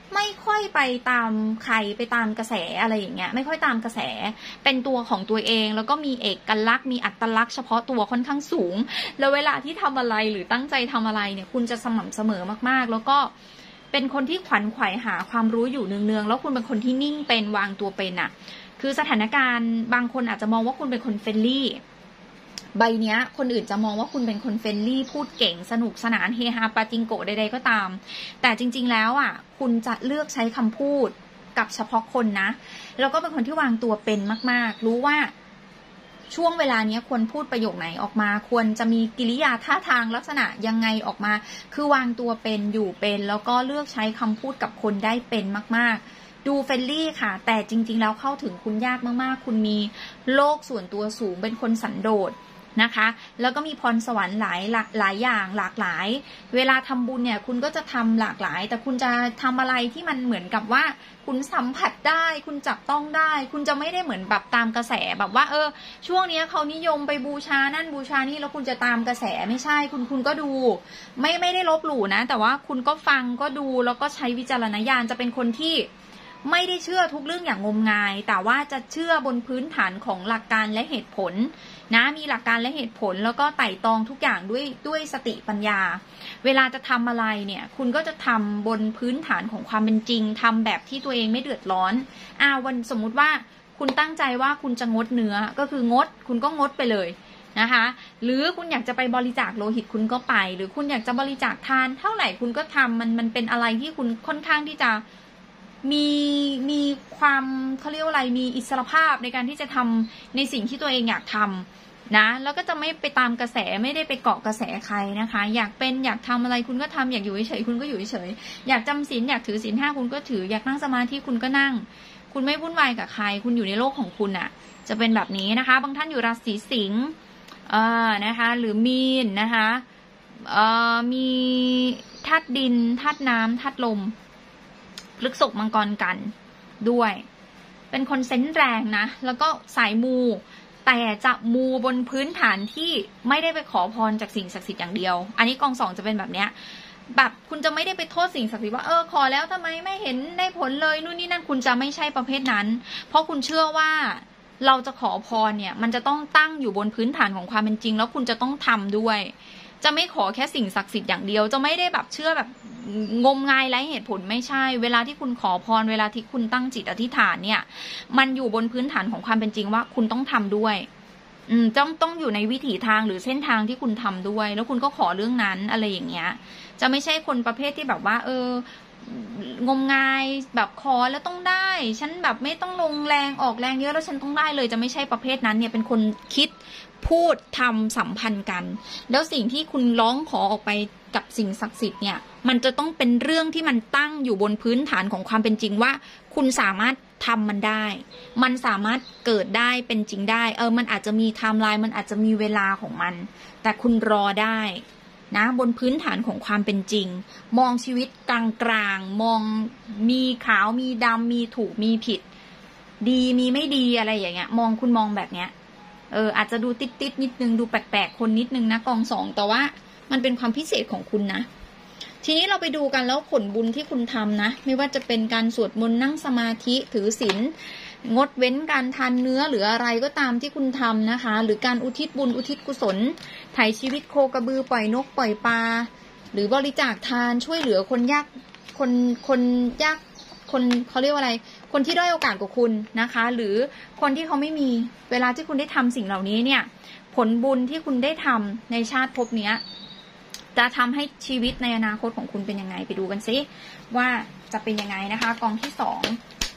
ไม่ค่อยไปตามใครไปตามกระแสอะไรอย่างเงี้ยไม่ค่อยตามกระแสเป็นตัวของตัวเองแล้วก็มีเอกลักษณ์มีอัตลักษณ์เฉพาะตัวค่อนข้างสูงแล้วเวลาที่ทำอะไรหรือตั้งใจทำอะไรเนี่ยคุณจะสม่ำเสมอมากๆแล้วก็เป็นคนที่ขวัญไขว่หาความรู้อยู่เนืองๆแล้วคุณเป็นคนที่นิ่งเป็นวางตัวเป็นอะคือสถานการณ์บางคนอาจจะมองว่าคุณเป็นคนเฟรนลี่ใบเนี้ยคนอื่นจะมองว่าคุณเป็นคนเฟรนลี่พูดเก่งสนุกสนานเฮฮาปาจิงโกะใดๆก็ตามแต่จริงๆแล้วอ่ะคุณจะเลือกใช้คำพูดกับเฉพาะคนนะแล้วก็เป็นคนที่วางตัวเป็นมากๆรู้ว่าช่วงเวลานี้ควรพูดประโยคไหนออกมาควรจะมีกิริยาท่าทางลักษณะยังไงออกมาคือวางตัวเป็นอยู่เป็นแล้วก็เลือกใช้คำพูดกับคนได้เป็นมากๆดูเฟรนลี่ค่ะแต่จริงๆแล้วเข้าถึงคุณยากมากๆคุณมีโลกส่วนตัวสูงเป็นคนสันโดษนะคะแล้วก็มีพรสวรรค์หลายหลายอย่างหลากหลายเวลาทำบุญเนี่ยคุณก็จะทำหลากหลายแต่คุณจะทำอะไรที่มันเหมือนกับว่าคุณสัมผัสได้คุณจับต้องได้คุณจะไม่ได้เหมือนแบบตามกระแสแบบว่าเออช่วงนี้เขานิยมไปบูชานั่นบูชานี่แล้วคุณจะตามกระแสไม่ใช่คุณคุณก็ดูไม่ไม่ได้ลบหลู่นะแต่ว่าคุณก็ฟังก็ดูแล้วก็ใช้วิจารณญาณจะเป็นคนที่ไม่ได้เชื่อทุกเรื่องอย่างงมงายแต่ว่าจะเชื่อบนพื้นฐานของหลักการและเหตุผลนะมีหลักการและเหตุผลแล้วก็ไต่ตองทุกอย่างด้วยด้วยสติปัญญาเวลาจะทำอะไรเนี่ยคุณก็จะทำบนพื้นฐานของความเป็นจริงทำแบบที่ตัวเองไม่เดือดร้อนอ่าวันสมมุติว่าคุณตั้งใจว่าคุณจะงดเนื้อก็คืองดคุณก็งดไปเลยนะคะหรือคุณอยากจะไปบริจาคโลหิตคุณก็ไปหรือคุณอยากจะบริจาคทานเท่าไหร่คุณก็ทำมันมันเป็นอะไรที่คุณค่อนข้างที่จะมีมีความเขาเรียกว่าอะไรมีอิสรภาพในการที่จะทำในสิ่งที่ตัวเองอยากทำนะแล้วก็จะไม่ไปตามกระแสไม่ได้ไปเกาะกระแสใครนะคะอยากเป็นอยากทำอะไรคุณก็ทำอยากอยู่เฉยๆคุณก็อยู่เฉยๆอยากจำศีลอยากถือศีลห้าคุณก็ถืออยากนั่งสมาธิคุณก็นั่งคุณไม่วุ่นวายกับใครคุณอยู่ในโลกของคุณอ่ะจะเป็นแบบนี้นะคะบางท่านอยู่ราศีสิงห์เอ่อนะคะหรือมีนนะคะเอ่อมีธาตุดินธาตุน้ำธาตุลมพฤษภมังกรกันด้วยเป็นคนเซนส์แรงนะแล้วก็สายมูแต่จะมูบนพื้นฐานที่ไม่ได้ไปขอพรจากสิ่งศักดิ์สิทธิ์อย่างเดียวอันนี้กองสองจะเป็นแบบเนี้ยแบบคุณจะไม่ได้ไปโทษสิ่งศักดิ์สิทธิ์ว่าเออขอแล้วทำไมไม่เห็นได้ผลเลยนู่นนี่นั่นคุณจะไม่ใช่ประเภทนั้นเพราะคุณเชื่อว่าเราจะขอพรเนี่ยมันจะต้องตั้งอยู่บนพื้นฐานของความเป็นจริงแล้วคุณจะต้องทำด้วยจะไม่ขอแค่สิ่งศักดิ์สิทธิ์อย่างเดียวจะไม่ได้แบบเชื่อแบบงมงายไร้เหตุผลไม่ใช่เวลาที่คุณขอพรเวลาที่คุณตั้งจิตอธิษฐานเนี่ยมันอยู่บนพื้นฐานของความเป็นจริงว่าคุณต้องทำด้วยอืมต้องต้องอยู่ในวิถีทางหรือเส้นทางที่คุณทำด้วยแล้วคุณก็ขอเรื่องนั้นอะไรอย่างเงี้ยจะไม่ใช่คนประเภทที่แบบว่าเอองมงายแบบขอแล้วต้องได้ฉันแบบไม่ต้องลงแรงออกแรงเยอะแล้วฉันต้องได้เลยจะไม่ใช่ประเภทนั้นเนี่ยเป็นคนคิดพูดทำสัมพันธ์กันแล้วสิ่งที่คุณร้องขอออกไปกับสิ่งศักดิ์สิทธิ์เนี่ยมันจะต้องเป็นเรื่องที่มันตั้งอยู่บนพื้นฐานของความเป็นจริงว่าคุณสามารถทำมันได้มันสามารถเกิดได้เป็นจริงได้เออมันอาจจะมีไทม์ไลน์มันอาจจะมีเวลาของมันแต่คุณรอได้นะบนพื้นฐานของความเป็นจริงมองชีวิตกลางๆมองมีขาวมีดำมีถูกมีผิดดีมีไม่ดีอะไรอย่างเงี้ยมองคุณมองแบบเนี้ยเอออาจจะดูติดๆนิดนึงดูแปลกๆคนนิดนึงนะกองสองแต่ว่ามันเป็นความพิเศษของคุณนะทีนี้เราไปดูกันแล้วผลบุญที่คุณทำนะไม่ว่าจะเป็นการสวดมนต์นั่งสมาธิถือศีลงดเว้นการทานเนื้อหรืออะไรก็ตามที่คุณทำนะคะหรือการอุทิศบุญอุทิศกุศลไถ่ชีวิตโคกระบือปล่อยนกปล่อยปลาหรือบริจาคทานช่วยเหลือคนยากคนคนยากคนเขาเรียกว่าอะไรคนที่ด้อยโอกาสกว่าคุณนะคะหรือคนที่เขาไม่มีเวลาที่คุณได้ทำสิ่งเหล่านี้เนี่ยผลบุญที่คุณได้ทำในชาติภพเนี้ยจะทำให้ชีวิตในอนาคตของคุณเป็นยังไงไปดูกันซิว่าจะเป็นยังไงนะคะกองที่สอง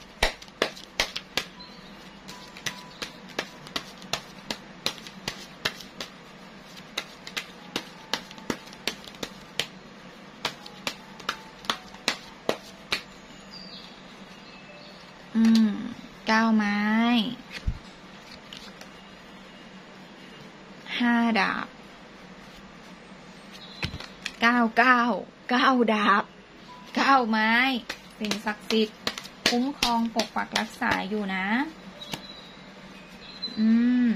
อืมเก้าไม้ห้าดาบเก้าเก้าเก้าดาบเก้าไม้สิ่งศักดิ์สิทธิ์คุ้มครองปกปักรักษาอยู่นะอืม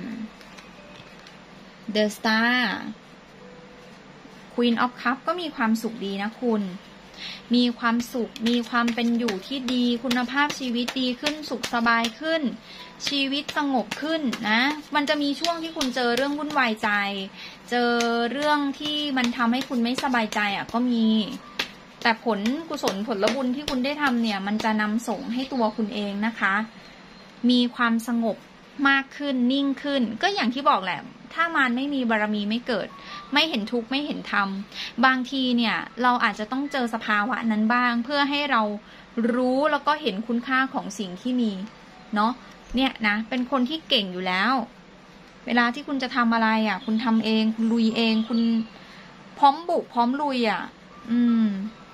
The Star Queen of Cup ก็มีความสุขดีนะคุณมีความสุขมีความเป็นอยู่ที่ดีคุณภาพชีวิตดีขึ้นสุขสบายขึ้นชีวิตสงบขึ้นนะมันจะมีช่วงที่คุณเจอเรื่องวุ่นวายใจเจอเรื่องที่มันทำให้คุณไม่สบายใจอ่ะก็มีแต่ผลกุศลผลบุญที่คุณได้ทำเนี่ยมันจะนำส่งให้ตัวคุณเองนะคะมีความสงบมากขึ้นนิ่งขึ้นก็อย่างที่บอกแหละถ้ามารไม่มีบารมีไม่เกิดไม่เห็นทุกข์ไม่เห็นธรรมบางทีเนี่ยเราอาจจะต้องเจอสภาวะนั้นบ้างเพื่อให้เรารู้แล้วก็เห็นคุณค่าของสิ่งที่มีเนาะเนี่ยนะเป็นคนที่เก่งอยู่แล้วเวลาที่คุณจะทำอะไรอ่ะคุณทำเองคุณลุยเองคุณพร้อมบุกพร้อมลุยอ่ะอืม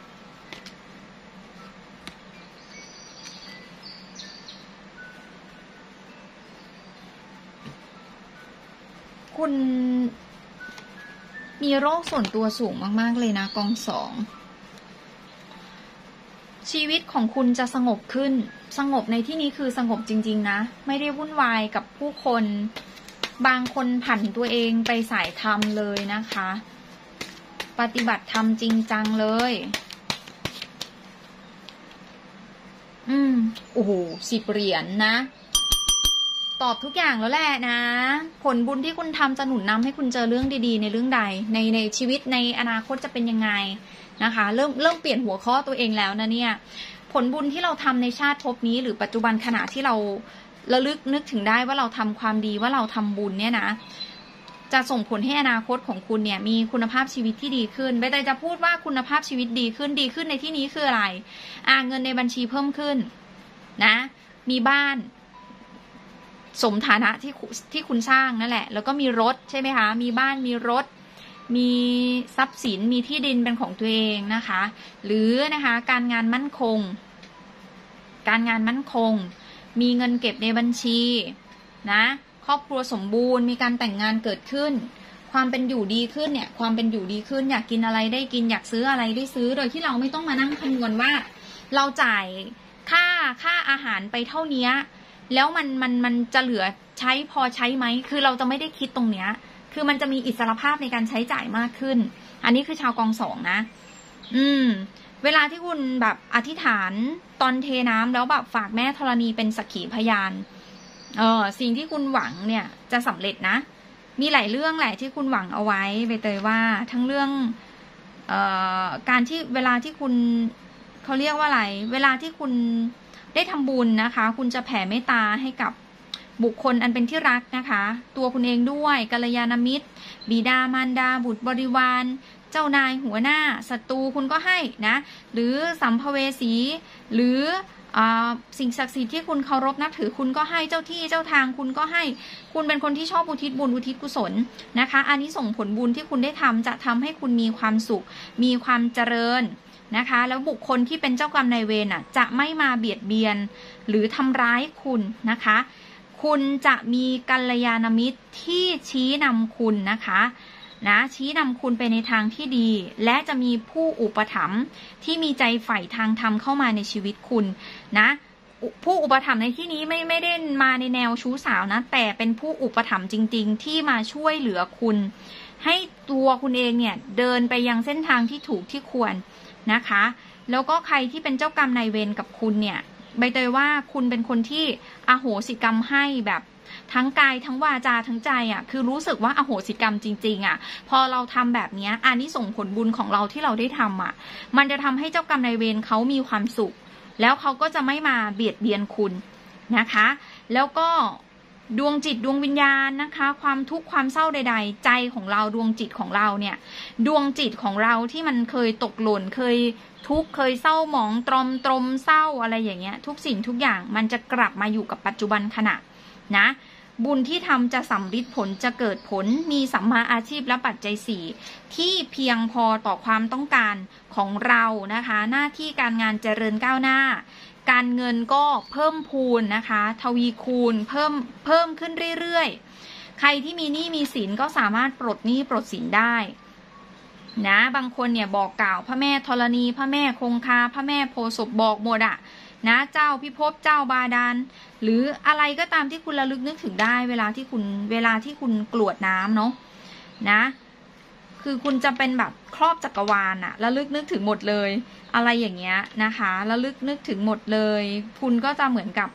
คุณมีโรคส่วนตัวสูงมากๆเลยนะกองสองชีวิตของคุณจะสงบขึ้นสงบในที่นี้คือสงบจริงๆนะไม่ได้วุ่นวายกับผู้คนบางคนผันตัวเองไปสายธรรมเลยนะคะปฏิบัติธรรมจริงจังเลยอืมโอ้โหสิบเหรียญ นะตอบทุกอย่างแล้วแหละนะผลบุญที่คุณทำจะหนุนนำให้คุณเจอเรื่องดีๆในเรื่องใดในในชีวิตในอนาคตจะเป็นยังไงนะคะเริ่มเริ่มเปลี่ยนหัวข้อตัวเองแล้วนะเนี่ยผลบุญที่เราทำในชาติภพนี้หรือปัจจุบันขณะที่เราระลึกนึกถึงได้ว่าเราทำความดีว่าเราทำบุญเนี่ยนะจะส่งผลให้อนาคตของคุณเนี่ยมีคุณภาพชีวิตที่ดีขึ้นใบเตยจะพูดว่าคุณภาพชีวิตดีขึ้นดีขึ้นในที่นี้คืออะไรอ่าเงินในบัญชีเพิ่มขึ้นนะมีบ้านสมฐานะที่ที่คุณสร้างนั่นแหละแล้วก็มีรถใช่ไหมคะมีบ้านมีรถมีทรัพย์สินมีที่ดินเป็นของตัวเองนะคะหรือนะคะการงานมั่นคงการงานมั่นคงมีเงินเก็บในบัญชีนะครอบครัวสมบูรณ์มีการแต่งงานเกิดขึ้นความเป็นอยู่ดีขึ้นเนี่ยความเป็นอยู่ดีขึ้นอยากกินอะไรได้กินอยากซื้ออะไรได้ซื้อโดยที่เราไม่ต้องมานั่งคำนวณว่าเราจ่ายค่าค่าอาหารไปเท่านี้แล้วมันมันมันจะเหลือใช้พอใช้ไหมคือเราจะไม่ได้คิดตรงเนี้ยคือมันจะมีอิสรภาพในการใช้จ่ายมากขึ้นอันนี้คือชาวกองสองนะอืมเวลาที่คุณแบบอธิษฐานตอนเทน้ำแล้วแบบฝากแม่ธรณีเป็นสักขีพยานเออสิ่งที่คุณหวังเนี่ยจะสำเร็จนะมีหลายเรื่องแหละที่คุณหวังเอาไว้ใบเตยว่าทั้งเรื่องเอ่อการที่เวลาที่คุณเขาเรียกว่าอะไรเวลาที่คุณได้ทำบุญนะคะคุณจะแผ่เมตตาให้กับบุคคลอันเป็นที่รักนะคะตัวคุณเองด้วยกัลยาณมิตรบิดามารดาบุตรบริวารเจ้านายหัวหน้าศัตรูคุณก็ให้นะหรือสัมภเวสีหรือสิ่งศักดิ์สิทธิ์ที่คุณเคารพนับถือคุณก็ให้เจ้าที่เจ้าทางคุณก็ให้คุณเป็นคนที่ชอบอุทิศบุญอุทิศกุศลนะคะอันนี้ส่งผลบุญที่คุณได้ทำจะทำให้คุณมีความสุขมีความเจริญนะคะแล้วบุคคลที่เป็นเจ้ากรรมนายเวรอ่ะจะไม่มาเบียดเบียนหรือทำร้ายคุณนะคะคุณจะมีกัลยาณมิตรที่ชี้นำคุณนะคะนะชี้นำคุณไปในทางที่ดีและจะมีผู้อุปถัมภ์ที่มีใจใฝ่ทางธรรมเข้ามาในชีวิตคุณนะผู้อุปถัมภ์ในที่นี้ไม่ไม่ได้มาในแนวชู้สาวนะแต่เป็นผู้อุปถัมภ์จริงๆที่มาช่วยเหลือคุณให้ตัวคุณเองเนี่ยเดินไปยังเส้นทางที่ถูกที่ควรนะคะแล้วก็ใครที่เป็นเจ้ากรรมนายเวรกับคุณเนี่ยใบเตยว่าคุณเป็นคนที่อโหสิกรรมให้แบบทั้งกายทั้งวาจาทั้งใจอ่ะคือรู้สึกว่าอโหสิกรรมจริงๆอ่ะพอเราทำแบบนี้อันนี้ส่งผลบุญของเราที่เราได้ทำอ่ะมันจะทำให้เจ้ากรรมนายเวรเขามีความสุขแล้วเขาก็จะไม่มาเบียดเบียนคุณนะคะแล้วก็ดวงจิตดวงวิญญาณนะคะความทุกข์ความเศร้าใดๆใจของเราดวงจิตของเราเนี่ยดวงจิตของเราที่มันเคยตกหล่นเคยทุกข์เคยเศร้าหมองตรอมตรมเศร้าอะไรอย่างเงี้ยทุกสิ่งทุกอย่างมันจะกลับมาอยู่กับปัจจุบันขณะนะบุญที่ทำจะสำฤทธิ์ผลจะเกิดผลมีสัมมาอาชีพและปัจจัยสี่ที่เพียงพอต่อความต้องการของเรานะคะหน้าที่การงานเจริญก้าวหน้าการเงินก็เพิ่มพูนนะคะทวีคูณเพิ่มเพิ่มขึ้นเรื่อยๆใครที่มีหนี้มีสินก็สามารถปลดหนี้ปลดสินได้นะบางคนเนี่ยบอกกล่าวพระแม่ธรณีพระแม่คงคาพระแม่โพธิ์ศพบอกหมดอะนะเจ้าพิภพเจ้าบาดาลหรืออะไรก็ตามที่คุณระลึกนึกถึงได้เวลาที่คุณเวลาที่คุณกรวดน้ำเนาะนะคือคุณจะเป็นแบบครอบจักรวาลอะแล้วลึกนึกถึงหมดเลยอะไรอย่างเงี้ยนะคะแล้วลึกนึกถึงหมดเลยคุณก็จะเหมือนกับ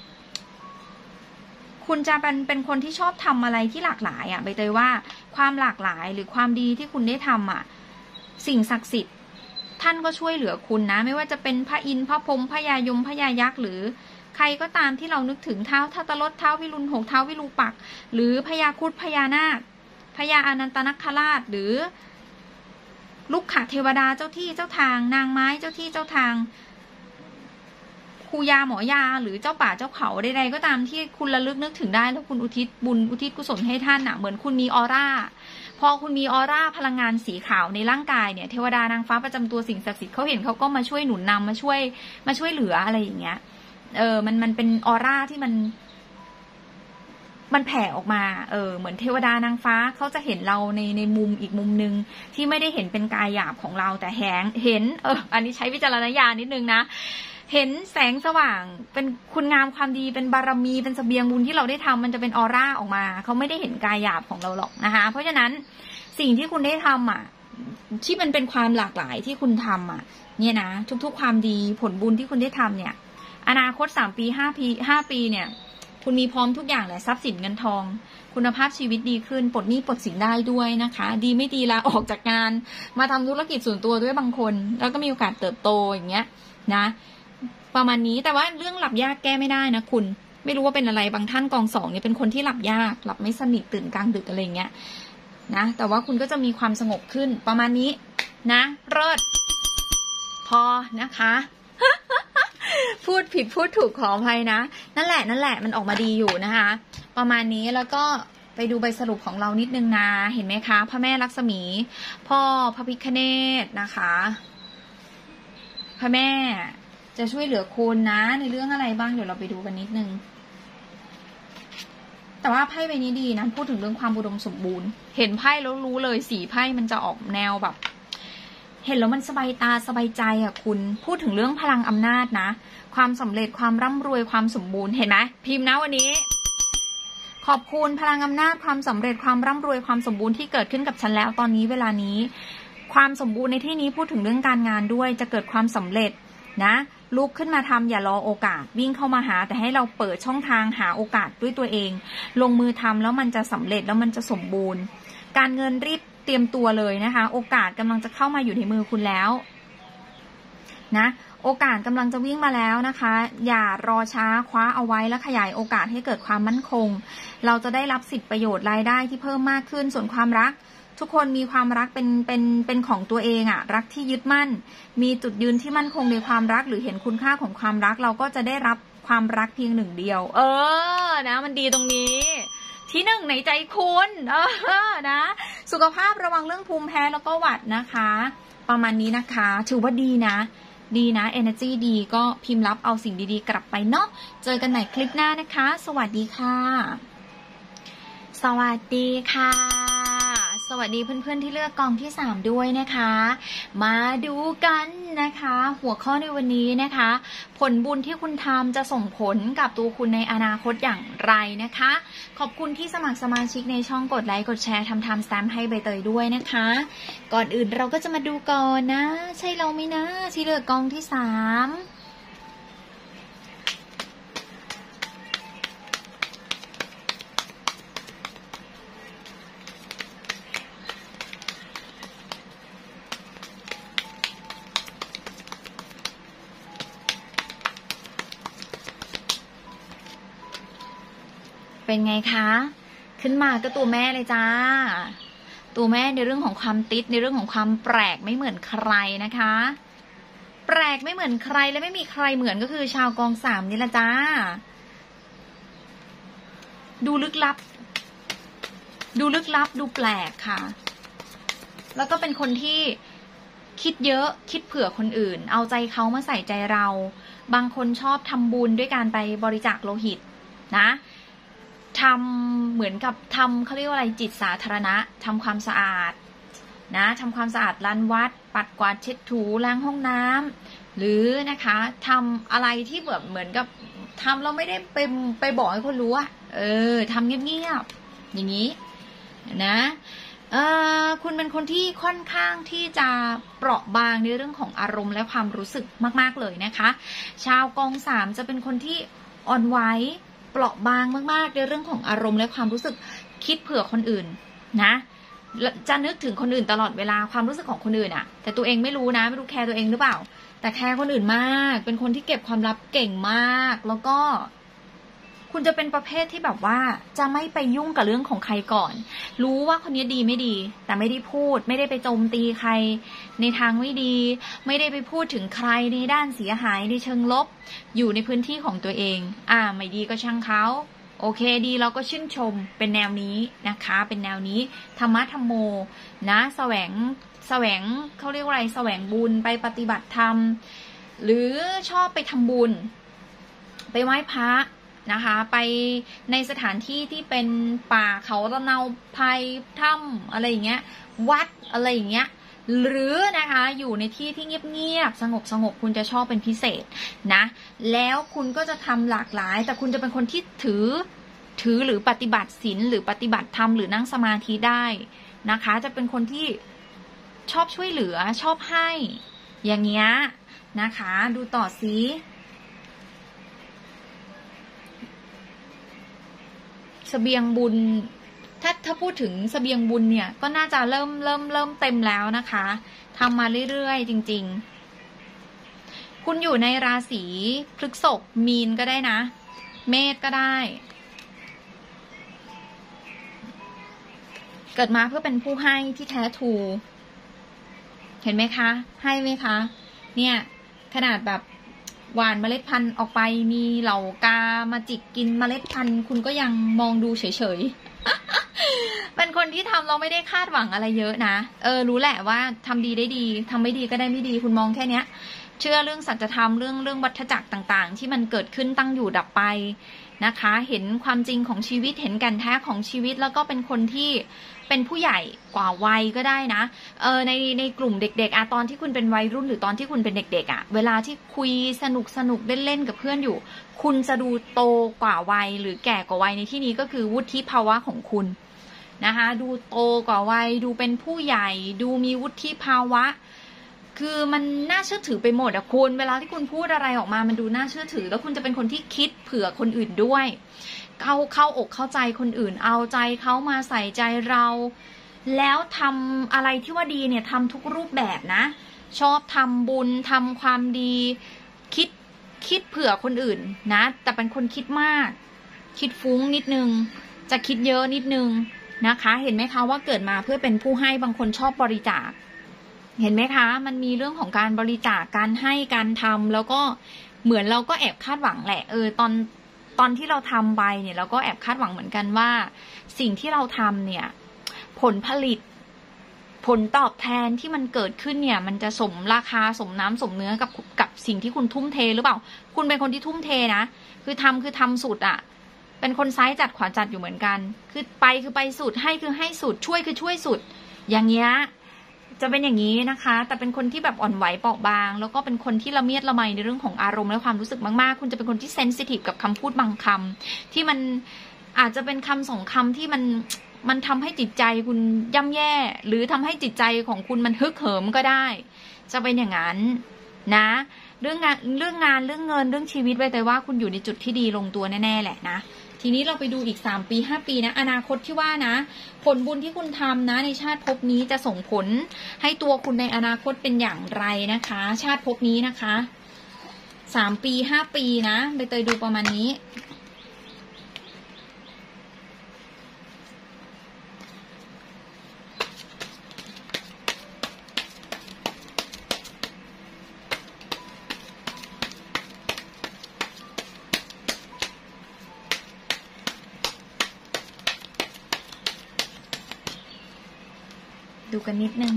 คุณจะเป็นเป็นคนที่ชอบทำอะไรที่หลากหลายอะใบเตยว่าความหลากหลายหรือความดีที่คุณได้ทำอะสิ่งศักดิ์สิทธิ์ท่านก็ช่วยเหลือคุณนะไม่ว่าจะเป็นพระอินทร์พระพรหมพระยายมพระยายักษ์หรือใครก็ตามที่เรานึกถึงเท้าทัตตรสเท้าวิรุณหกเท้าวิรูปักษ์หรือพญาครุฑพญานาคพญาอนันตนาคราชหรือลูกขเทวดาเจ้าที่เจ้าทางนางไม้เจ้าที่เจ้าทางครูยาหมอยาหรือเจ้าป่าเจ้าเขาใดๆก็ตามที่คุณระลึกนึกถึงได้แล้วคุณอุทิศบุญอุทิศกุศลให้ท่านอะเหมือนคุณมีออร่าพอคุณมีออร่าพลังงานสีขาวในร่างกายเนี่ยเทวดานางฟ้าประจำตัวสิ่งศักดิ์สิทธิ์เขาเห็นเขาก็มาช่วยหนุนนำมาช่วยมาช่วยเหลืออะไรอย่างเงี้ยเออมันมันเป็นออร่าที่มันมันแผ่ออกมาเออเหมือนเทวดานางฟ้าเขาจะเห็นเราในในมุมอีกมุมนึงที่ไม่ได้เห็นเป็นกายหยาบของเราแต่แหงเห็นเอออันนี้ใช้วิจารณญาณนิดนึงนะเห็นแสงสว่างเป็นคุณงามความดีเป็นบารมีเป็นเสบียงบุญที่เราได้ทำมันจะเป็นออร่าออกมาเขาไม่ได้เห็นกายหยาบของเราหรอกนะคะเพราะฉะนั้นสิ่งที่คุณได้ทำอ่ะที่มันเป็นความหลากหลายที่คุณทำอ่ะเนี่ยนะทุกๆความดีผลบุญที่คุณได้ทำเนี่ยอนาคตสามปีห้าปีห้าปีเนี่ยคุณมีพร้อมทุกอย่างแหละทรัพย์สินเงินทองคุณภาพชีวิตดีขึ้นปลดหนี้ปลดสินได้ด้วยนะคะดีไม่ดีลาออกจากงานมาทำธุรกิจส่วนตัวด้วยบางคนแล้วก็มีโอกาสเติบโตอย่างเงี้ยนะประมาณนี้แต่ว่าเรื่องหลับยากแก้ไม่ได้นะคุณไม่รู้ว่าเป็นอะไรบางท่านกองสองเนี่ยเป็นคนที่หลับยากหลับไม่สนิทตื่นกลางดึกอะไรเงี้ยนะแต่ว่าคุณก็จะมีความสงบขึ้นประมาณนี้นะเลิศพอนะคะพูดผิดพูดถูกขออภัยนะนั่นแหละนั่นแหละมันออกมาดีอยู่นะคะประมาณนี้แล้วก็ไปดูใบสรุปของเรานิดนึงนะเห็นไหมคะพระแม่ลักษมีพ่อพระพิฆเนศนะคะพระแม่จะช่วยเหลือคุณนะในเรื่องอะไรบ้างเดี๋ยวเราไปดูกันนิดนึงแต่ว่าไพ่ใบนี้ดีนะพูดถึงเรื่องความอุดมสมบูรณ์เห็นไพ่แล้วรู้เลยสีไพ่มันจะออกแนวแบบเห็นแล้วมันสบายตาสบายใจอ่ะคุณพูดถึงเรื่องพลังอำนาจนะความสำเร็จความร่ำรวยความสมบูรณ์เห็นไหมพิมพ์นะวันนี้ขอบคุณพลังอำนาจความสำเร็จความร่ำรวยความสมบูรณ์ที่เกิดขึ้นกับฉันแล้วตอนนี้เวลานี้ความสมบูรณ์ในที่นี้พูดถึงเรื่องการงานด้วยจะเกิดความสำเร็จนะลุกขึ้นมาทำอย่ารอโอกาสวิ่งเข้ามาหาแต่ให้เราเปิดช่องทางหาโอกาสด้วยตัวเองลงมือทำแล้วมันจะสำเร็จแล้วมันจะสมบูรณ์การเงินรีบเตรียมตัวเลยนะคะโอกาสกำลังจะเข้ามาอยู่ในมือคุณแล้วนะโอกาสกำลังจะวิ่งมาแล้วนะคะอย่ารอช้าคว้าเอาไว้และขยายโอกาสให้เกิดความมั่นคงเราจะได้รับสิทธิประโยชน์รายได้ที่เพิ่มมากขึ้นส่วนความรักทุกคนมีความรักเป็นเป็นเป็นของตัวเองอะรักที่ยึดมั่นมีจุดยืนที่มั่นคงในความรักหรือเห็นคุณค่าของความรักเราก็จะได้รับความรักเพียงหนึ่งเดียวเออนะมันดีตรงนี้ที่หนึ่งในใจคุณเออนะสุขภาพระวังเรื่องภูมิแพ้แล้วก็หวัดนะคะประมาณนี้นะคะถือว่าดีนะดีนะ energy ดีก็พิมพ์รับเอาสิ่งดีๆกลับไปเนาะเจอกันใหม่คลิปหน้านะคะสวัสดีค่ะสวัสดีค่ะสวัสดีเพื่อนๆที่เลือกกองที่สามด้วยนะคะมาดูกันนะคะหัวข้อในวันนี้นะคะผลบุญที่คุณทำจะส่งผลกับตัวคุณในอนาคตอย่างไรนะคะขอบคุณที่สมัครสมาชิกในช่องกดไลค์กดแชร์ทำทำสแตมป์ให้ใบเตยด้วยนะคะก่อนอื่นเราก็จะมาดูก่อนนะใช่เราไหมนะที่เลือกกองที่สามเป็นไงคะขึ้นมาก็ตัวแม่เลยจ้าตัวแม่ในเรื่องของความติดในเรื่องของความแปลกไม่เหมือนใครนะคะแปลกไม่เหมือนใครและไม่มีใครเหมือนก็คือชาวกองสามนี่แหละจ้าดูลึกลับดูลึกลับดูแปลกค่ะแล้วก็เป็นคนที่คิดเยอะคิดเผื่อคนอื่นเอาใจเขามาใส่ใจเราบางคนชอบทำบุญด้วยการไปบริจาคโลหิตนะทำเหมือนกับทำเขาเรียกว่าอะไรจิตสาธารณะทำความสะอาดนะทำความสะอาดลานวัดปัดกวาดเช็ดถูล้างห้องน้ำหรือนะคะทำอะไรที่แบบเหมือนกับทำเราไม่ได้ไปไปบอกให้คนรู้อะเออทำเงียบๆอย่างนี้นะเอ่อคุณเป็นคนที่ค่อนข้างที่จะเปราะบางในเรื่องของอารมณ์และความรู้สึกมากๆเลยนะคะชาวกองสามจะเป็นคนที่อ่อนไหวเปราะบางมากๆในเรื่องของอารมณ์และความรู้สึกคิดเผื่อคนอื่นนะจะนึกถึงคนอื่นตลอดเวลาความรู้สึกของคนอื่นอะแต่ตัวเองไม่รู้นะไม่รู้แคร์ตัวเองหรือเปล่าแต่แคร์คนอื่นมากเป็นคนที่เก็บความลับเก่งมากแล้วก็คุณจะเป็นประเภทที่แบบว่าจะไม่ไปยุ่งกับเรื่องของใครก่อนรู้ว่าคนนี้ดีไม่ดีแต่ไม่ได้พูดไม่ได้ไปโจมตีใครในทางไม่ดีไม่ได้ไปพูดถึงใครในด้านเสียหายในเชิงลบอยู่ในพื้นที่ของตัวเองอ่าไม่ดีก็ช่างเขาโอเคดีเราก็ชื่นชมเป็นแนวนี้นะคะเป็นแนวนี้ธรรมะธรรมโมนะแสวงแสวงเขาเรียกว่าอะไรแสวงบุญไปปฏิบัติธรรมหรือชอบไปทำบุญไปไหว้พระนะคะไปในสถานที่ที่เป็นป่าเขาตะเนาภัยถ้ำอะไรอย่างเงี้ยวัดอะไรอย่างเงี้ยหรือนะคะอยู่ในที่ที่เงียบๆสงบสงบคุณจะชอบเป็นพิเศษนะแล้วคุณก็จะทำหลากหลายแต่คุณจะเป็นคนที่ถือถือหรือปฏิบัติศีลหรือปฏิบัติธรรมหรือนั่งสมาธิได้นะคะจะเป็นคนที่ชอบช่วยเหลือชอบให้อย่างเงี้ยนะคะดูต่อสิเสบียงบุญถ้าถ้าพูดถึงเสบียงบุญเนี่ยก็น่าจะเริ่มเริ่มเริ่มเต็มแล้วนะคะทำมาเรื่อยๆจริงๆคุณอยู่ในราศีพฤษภมีนก็ได้นะเมษก็ได้เกิดมาเพื่อเป็นผู้ให้ที่แท้ทรูเห็นไหมคะให้ไหมคะเนี่ยขนาดแบบหว่านเมล็ดพันธุ์ออกไปมีเหล่ากามาจิกกินเมล็ดพันธุ์คุณก็ยังมองดูเฉยๆ เป็นคนที่ทำเราไม่ได้คาดหวังอะไรเยอะนะเออรู้แหละว่าทำดีได้ดีทำไม่ดีก็ได้ไม่ดีคุณมองแค่เนี้ยเชื่อเรื่องสัจธรรมเรื่องเรื่องวัฏจักรต่างๆที่มันเกิดขึ้นตั้งอยู่ดับไปนะคะเห็นความจริงของชีวิตเห็นกันแท้ของชีวิตแล้วก็เป็นคนที่เป็นผู้ใหญ่กว่าวัยก็ได้นะเออในในกลุ่มเด็กๆอะตอนที่คุณเป็นวัยรุ่นหรือตอนที่คุณเป็นเด็กๆอะเวลาที่คุยสนุกสนุกเล่นๆกับเพื่อนอยู่คุณจะดูโตกว่าวัยหรือแก่กว่าวัยในที่นี้ก็คือวุฒิภาวะของคุณนะคะดูโตกว่าวัยดูเป็นผู้ใหญ่ดูมีวุฒิภาวะคือมันน่าเชื่อถือไปหมดอะคุณเวลาที่คุณพูดอะไรออกมามันดูน่าเชื่อถือแล้วคุณจะเป็นคนที่คิดเผื่อคนอื่นด้วยเข้าเข้าอกเข้าใจคนอื่นเอาใจเขามาใส่ใจเราแล้วทำอะไรที่ว่าดีเนี่ยทำทุกรูปแบบนะชอบทำบุญทำความดีคิดคิดเผื่อคนอื่นนะแต่เป็นคนคิดมากคิดฟุ้งนิดนึงจะคิดเยอะนิดนึงนะคะเห็นไหมคะว่าเกิดมาเพื่อเป็นผู้ให้บางคนชอบบริจาคเห็นไหมคะมันมีเรื่องของการบริจาคการให้การทำแล้วก็เหมือนเราก็แอบคาดหวังแหละเออตอนตอนที่เราทำไปเนี่ยเราก็แอบคาดหวังเหมือนกันว่าสิ่งที่เราทำเนี่ยผลผลิตผลตอบแทนที่มันเกิดขึ้นเนี่ยมันจะสมราคาสมน้ำสมเนื้อกับกับสิ่งที่คุณทุ่มเทหรือเปล่าคุณเป็นคนที่ทุ่มเทนะคือทำคือทำสุดอะเป็นคนซ้ายจัดขวาจัดอยู่เหมือนกันคือไปคือไปสุดให้คือให้สุดช่วยคือช่วยสุดอย่างเงี้ยจะเป็นอย่างนี้นะคะแต่เป็นคนที่แบบอ่อนไหวเปราะบางแล้วก็เป็นคนที่ละเมียดละไมในเรื่องของอารมณ์และความรู้สึกมากๆคุณจะเป็นคนที่เซนซิทีฟกับคำพูดบางคำที่มันอาจจะเป็นคำสองคำที่มันมันทำให้จิตใจคุณย่ำแย่หรือทำให้จิตใจของคุณมันฮึกเหิมก็ได้จะเป็นอย่างนั้นนะเรื่องงานเรื่องงานเรื่องเงินเรื่องชีวิตไว้แต่ว่าคุณอยู่ในจุดที่ดีลงตัวแน่ๆแหละนะทีนี้เราไปดูอีกสามปีห้าปีนะอนาคตที่ว่านะผลบุญที่คุณทำนะในชาติภพนี้จะส่งผลให้ตัวคุณในอนาคตเป็นอย่างไรนะคะชาติภพนี้นะคะสามปีห้าปีนะใบเตยดูประมาณนี้ดูกันนิดนึง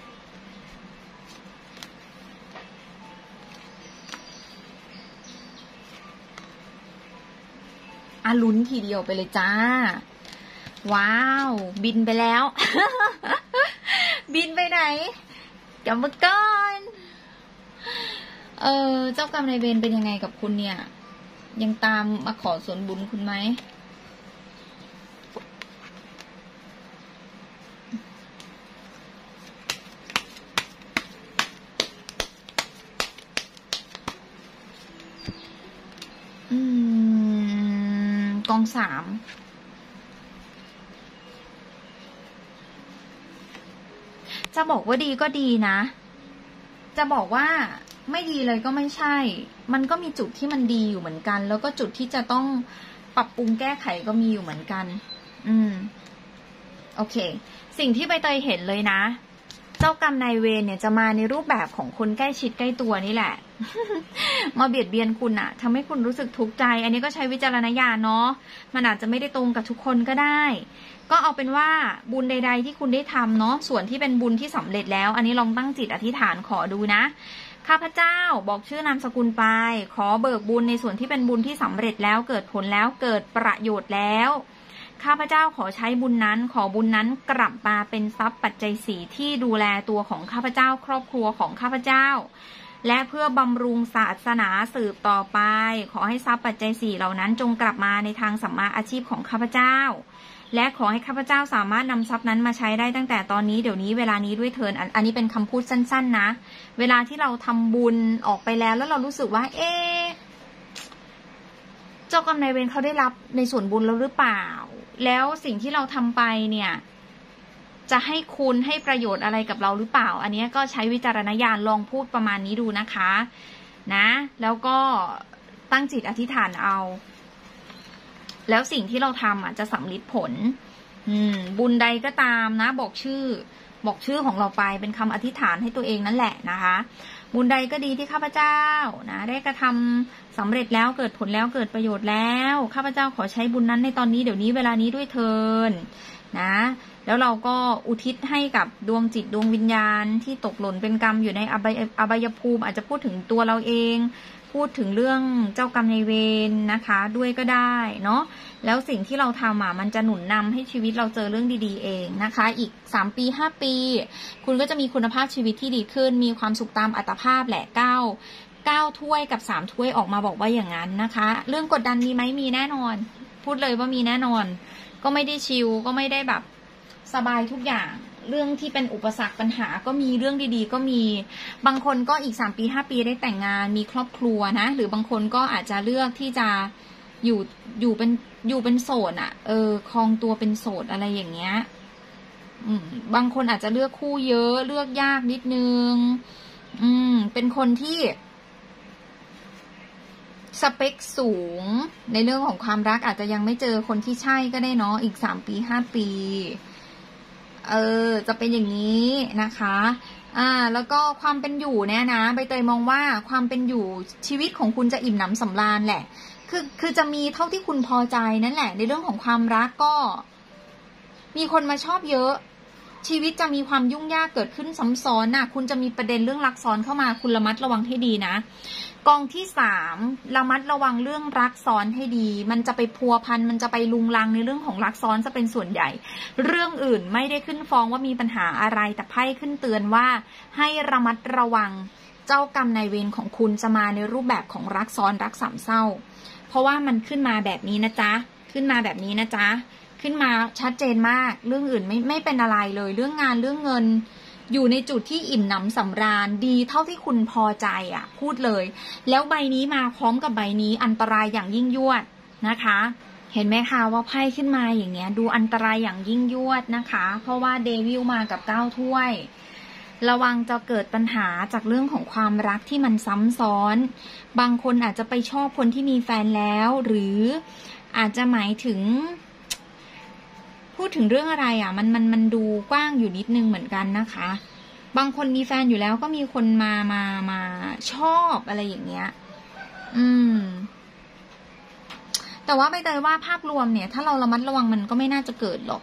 อาลุ้นทีเดียวไปเลยจ้าว้าวบินไปแล้ว บินไปไหนกลับมาก่อนเออเจ้ากรรมนายเวรเป็นยังไงกับคุณเนี่ยยังตามมาขอส่วนบุญคุณไหมองสามจะบอกว่าดีก็ดีนะจะบอกว่าไม่ดีเลยก็ไม่ใช่มันก็มีจุดที่มันดีอยู่เหมือนกันแล้วก็จุดที่จะต้องปรับปรุงแก้ไขก็มีอยู่เหมือนกันอืมโอเคสิ่งที่ใบเตยเห็นเลยนะเจ้ากรรมนายเวรเนี่ยจะมาในรูปแบบของคนใกล้ชิดใกล้ตัวนี่แหละ มาเบียดเบียนคุณอะทำให้คุณรู้สึกทุกข์ใจอันนี้ก็ใช้วิจารณญาณเนาะมันอาจจะไม่ได้ตรงกับทุกคนก็ได้ก็เอาเป็นว่าบุญใดๆที่คุณได้ทำเนาะส่วนที่เป็นบุญที่สำเร็จแล้วอันนี้ลองตั้งจิตอธิษฐานขอดูนะข้าพเจ้าบอกชื่อนามสกุลไปขอเบิกบุญในส่วนที่เป็นบุญที่สำเร็จแล้วเกิดผลแล้วเกิดประโยชน์แล้วข้าพเจ้าขอใช้บุญนั้นขอบุญนั้นกลับมาเป็นทรัพย์ปัจจัยสี่ที่ดูแลตัวของข้าพเจ้าครอบครัวของข้าพเจ้าและเพื่อบำรุงศาสนาสืบต่อไปขอให้ทรัพย์ปัจจัยสี่เหล่านั้นจงกลับมาในทางสัมมาอาชีพของข้าพเจ้าและขอให้ข้าพเจ้าสามารถนำทรัพย์นั้นมาใช้ได้ตั้งแต่ตอนนี้เดี๋ยวนี้เวลานี้ด้วยเถิดอันนี้เป็นคำพูดสั้นๆนะเวลาที่เราทำบุญออกไปแล้วแล้วเรารู้สึกว่าเอ๊ะเจ้ากรรมนายเวรเขาได้รับในส่วนบุญแล้วหรือเปล่าแล้วสิ่งที่เราทำไปเนี่ยจะให้คุณให้ประโยชน์อะไรกับเราหรือเปล่าอันนี้ก็ใช้วิจารณญาณลองพูดประมาณนี้ดูนะคะนะแล้วก็ตั้งจิตอธิษฐานเอาแล้วสิ่งที่เราทำอ่ะจะสำลิดผลอืมบุญใดก็ตามนะบอกชื่อบอกชื่อของเราไปเป็นคำอธิษฐานให้ตัวเองนั่นแหละนะคะบุญใดก็ดีที่ข้าพเจ้านะได้กระทำสำเร็จแล้วเกิดผลแล้วเกิดประโยชน์แล้วข้าพเจ้าขอใช้บุญนั้นในตอนนี้เดี๋ยวนี้เวลานี้ด้วยเถิดนะแล้วเราก็อุทิศให้กับดวงจิตดวงวิญญาณที่ตกหล่นเป็นกรรมอยู่ในอบายอบายภูมิอาจจะพูดถึงตัวเราเองพูดถึงเรื่องเจ้ากรรมนายเวรนะคะด้วยก็ได้เนาะแล้วสิ่งที่เราทำอ่ะมันจะหนุนนำให้ชีวิตเราเจอเรื่องดีๆเองนะคะอีกสามปีห้าปีคุณก็จะมีคุณภาพชีวิตที่ดีขึ้นมีความสุขตามอัตภาพแหละเก้าเก้าถ้วยกับสามถ้วยออกมาบอกว่าอย่างนั้นนะคะเรื่องกดดันมีไหมมีแน่นอนพูดเลยว่ามีแน่นอนก็ไม่ได้ชิลก็ไม่ได้แบบสบายทุกอย่างเรื่องที่เป็นอุปสรรคปัญหาก็มีเรื่องดีๆก็มีบางคนก็อีกสามปีห้าปีได้แต่งงานมีครอบครัวนะหรือบางคนก็อาจจะเลือกที่จะอยู่อยู่เป็นอยู่เป็นโสดอ่ะเออครองตัวเป็นโสดอะไรอย่างเงี้ยอืมบางคนอาจจะเลือกคู่เยอะเลือกยากนิดนึงอืมเป็นคนที่สเปคสูงในเรื่องของความรักอาจจะยังไม่เจอคนที่ใช่ก็ได้เนาะอีกสามปีห้าปีเออจะเป็นอย่างนี้นะคะอ่าแล้วก็ความเป็นอยู่เนี่ยนะใบเตยมองว่าความเป็นอยู่ชีวิตของคุณจะอิ่มหนำสำราญแหละคือคือจะมีเท่าที่คุณพอใจนั่นแหละในเรื่องของความรักก็มีคนมาชอบเยอะชีวิตจะมีความยุ่งยากเกิดขึ้นซ้ำซ้อนน่ะคุณจะมีประเด็นเรื่องรักซ้อนเข้ามาคุณระมัดระวังให้ดีนะกองที่สามระมัดระวังเรื่องรักซ้อนให้ดีมันจะไปพัวพันมันจะไปลุงลังในเรื่องของรักซ้อนจะเป็นส่วนใหญ่เรื่องอื่นไม่ได้ขึ้นฟ้องว่ามีปัญหาอะไรแต่ไพ่ขึ้นเตือนว่าให้ระมัดระวังเจ้ากรรมนายเวรของคุณจะมาในรูปแบบของรักซ้อนรักสามเศร้าเพราะว่ามันขึ้นมาแบบนี้นะจ๊ะขึ้นมาแบบนี้นะจ๊ะขึ้นมาชัดเจนมากเรื่องอื่นไม่ไม่เป็นอะไรเลยเรื่องงานเรื่องเงินอยู่ในจุดที่อิ่มหนำสำราญดีเท่าที่คุณพอใจอ่ะพูดเลยแล้วใบนี้มาพร้อมกับใบนี้อันตรายอย่างยิ่งยวดนะคะเห็นไหมคะว่าไพ่ขึ้นมาอย่างเงี้ยดูอันตรายอย่างยิ่งยวดนะคะเพราะว่าเดวิลมากับเก้าถ้วยระวังจะเกิดปัญหาจากเรื่องของความรักที่มันซ้ำซ้อนบางคนอาจจะไปชอบคนที่มีแฟนแล้วหรืออาจจะหมายถึงพูดถึงเรื่องอะไรอ่ะมันมันมันดูกว้างอยู่นิดนึงเหมือนกันนะคะบางคนมีแฟนอยู่แล้วก็มีคนมามามาชอบอะไรอย่างเงี้ยอืมแต่ว่าใบเตยว่าภาพรวมเนี่ยถ้าเราระมัดระวังมันก็ไม่น่าจะเกิดหรอก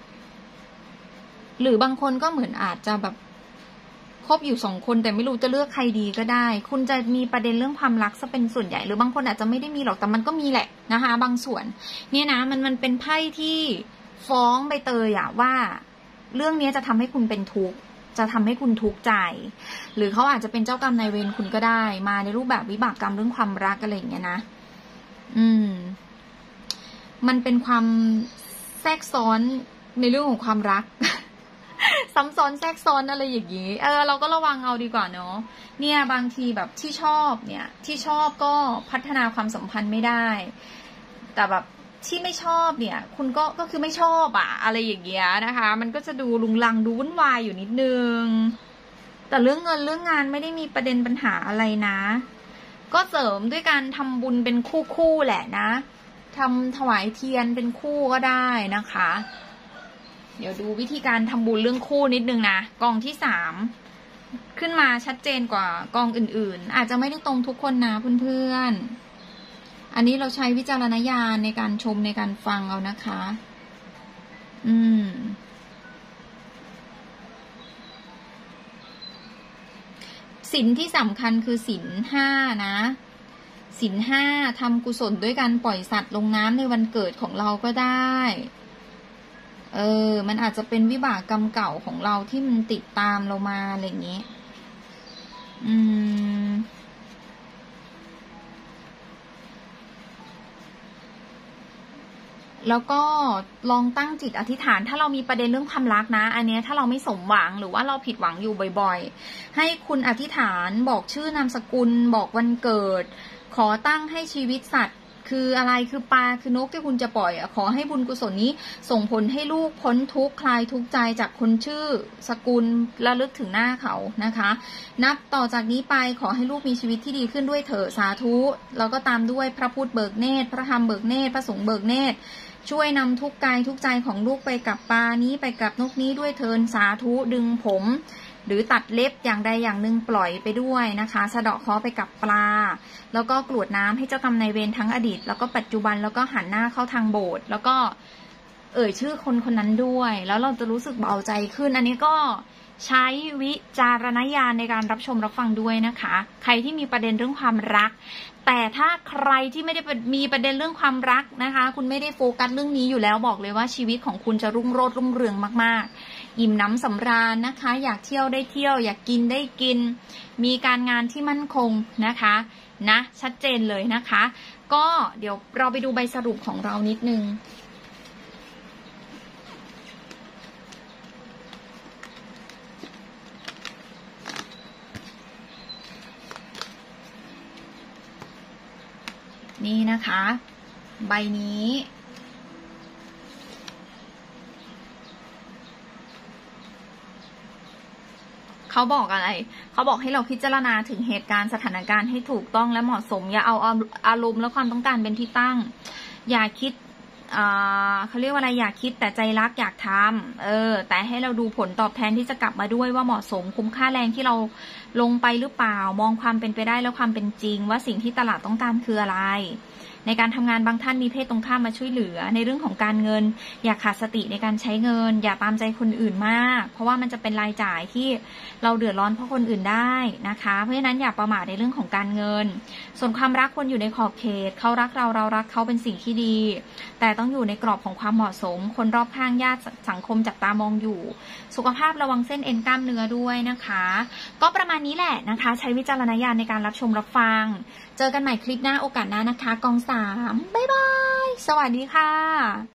หรือบางคนก็เหมือนอาจจะแบบคบอยู่สองคนแต่ไม่รู้จะเลือกใครดีก็ได้คุณจะมีประเด็นเรื่องความรักซะเป็นส่วนใหญ่หรือบางคนอาจจะไม่ได้มีหรอกแต่มันก็มีแหละนะคะบางส่วนเนี่ยนะมันมันเป็นไพ่ที่ฟ้องใบเตยอะว่าเรื่องนี้จะทำให้คุณเป็นทุกข์จะทำให้คุณทุกข์ใจหรือเขาอาจจะเป็นเจ้ากรรมนายเวรคุณก็ได้มาในรูปแบบวิบากกรรมเรื่องความรักอะไรอย่างเงี้ยนะอืมมันเป็นความแทรกซ้อนในเรื่องของความรัก ซ้ำซ้อนแทรกซ้อนอะไรอย่างนี้เออเราก็ระวังเอาดีกว่าเนาะเนี่ยบางทีแบบที่ชอบเนี่ยที่ชอบก็พัฒนาความสัมพันธ์ไม่ได้แต่แบบที่ไม่ชอบเนี่ยคุณก็ก็คือไม่ชอบอะอะไรอย่างเงี้ยนะคะมันก็จะดูลุงลังดูวุ่นวายอยู่นิดนึงแต่เรื่องเงินเรื่องงานไม่ได้มีประเด็นปัญหาอะไรนะก็เสริมด้วยการทำบุญเป็นคู่คู่แหละนะทำถวายเทียนเป็นคู่ก็ได้นะคะเดี๋ยวดูวิธีการทำบุญเรื่องคู่นิดนึงนะกองที่สามขึ้นมาชัดเจนกว่ากองอื่นๆอาจจะไม่ได้ตรงทุกคนนะเพื่อนๆอันนี้เราใช้วิจารณญาณในการชมในการฟังเอานะคะอืมศีลที่สำคัญคือศีลห้านะศีลห้าทำกุศลด้วยการปล่อยสัตว์ลงน้ำในวันเกิดของเราก็ได้เออมันอาจจะเป็นวิบากกรรมเก่าของเราที่มันติดตามเรามาอะไรอย่างนี้อืมแล้วก็ลองตั้งจิตอธิษฐานถ้าเรามีประเด็นเรื่องความรักนะอันนี้ถ้าเราไม่สมหวังหรือว่าเราผิดหวังอยู่บ่อยๆให้คุณอธิษฐานบอกชื่อนามสกุลบอกวันเกิดขอตั้งให้ชีวิตสัตว์คืออะไรคือปลาคือนกที่คุณจะปล่อยขอให้บุญกุศลนี้ส่งผลให้ลูกพ้นทุกข์คลายทุกข์ใจจากคนชื่อสกุลระลึกถึงหน้าเขานะคะนับต่อจากนี้ไปขอให้ลูกมีชีวิตที่ดีขึ้นด้วยเถิดสาธุแล้วก็ตามด้วยพระพุทธเบิกเนตรพระธรรมเบิกเนตรพระสงฆ์เบิกเนตรช่วยนำทุกกายทุกใจของลูกไปกับปลานี้ไปกับนกนี้ด้วยเถิดสาธุดึงผมหรือตัดเล็บอย่างใดอย่างหนึ่งปล่อยไปด้วยนะคะสะเดาะเคราะห์ไปกับปลาแล้วก็กรวดน้ำให้เจ้ากรรมนายเวรทั้งอดีตแล้วก็ปัจจุบันแล้วก็หันหน้าเข้าทางโบสถ์แล้วก็เอ่ยชื่อคนคนนั้นด้วยแล้วเราจะรู้สึกเบาใจขึ้นอันนี้ก็ใช้วิจารณญาณในการรับชมรับฟังด้วยนะคะใครที่มีประเด็นเรื่องความรักแต่ถ้าใครที่ไม่ได้มีประเด็นเรื่องความรักนะคะคุณไม่ได้โฟกัสเรื่องนี้อยู่แล้วบอกเลยว่าชีวิตของคุณจะรุ่งโรจน์รุ่งเรืองมากๆอิ่มน้ำสำราญนะคะอยากเที่ยวได้เที่ยวอยากกินได้กินมีการงานที่มั่นคงนะคะนะชัดเจนเลยนะคะก็เดี๋ยวเราไปดูใบสรุปของเรานิดนึงนี่นะคะใบนี้เขาบอกอะไรเขาบอกให้เราพิจารณาถึงเหตุการณ์สถานการณ์ให้ถูกต้องและเหมาะสมอย่าเอาอารมณ์และความต้องการเป็นที่ตั้งอย่าคิดเขาเรียกว่าอะไรอยากคิดแต่ใจรักอยากทำเออแต่ให้เราดูผลตอบแทนที่จะกลับมาด้วยว่าเหมาะสมคุ้มค่าแรงที่เราลงไปหรือเปล่ามองความเป็นไปได้และความเป็นจริงว่าสิ่งที่ตลาดต้องการคืออะไรในการทำงานบางท่านมีเพศตรงข้ามมาช่วยเหลือในเรื่องของการเงินอย่าขาดสติในการใช้เงินอย่าตามใจคนอื่นมากเพราะว่ามันจะเป็นรายจ่ายที่เราเดือดร้อนเพราะคนอื่นได้นะคะเพราะฉะนั้นอย่าประมาทในเรื่องของการเงินส่วนความรักควรอยู่ในขอบเขตเขารักเราเรารักเขาเป็นสิ่งที่ดีแต่ต้องอยู่ในกรอบของความเหมาะสมคนรอบข้างญาติสังคมจับตามองอยู่สุขภาพระวังเส้นเอ็นกล้ามเนื้อด้วยนะคะก็ประมาณนี้แหละนะคะใช้วิจารณญาณในการรับชมรับฟังเจอกันใหม่คลิปหน้าโอกาสหน้านะคะกองสามบ๊ายบายสวัสดีค่ะ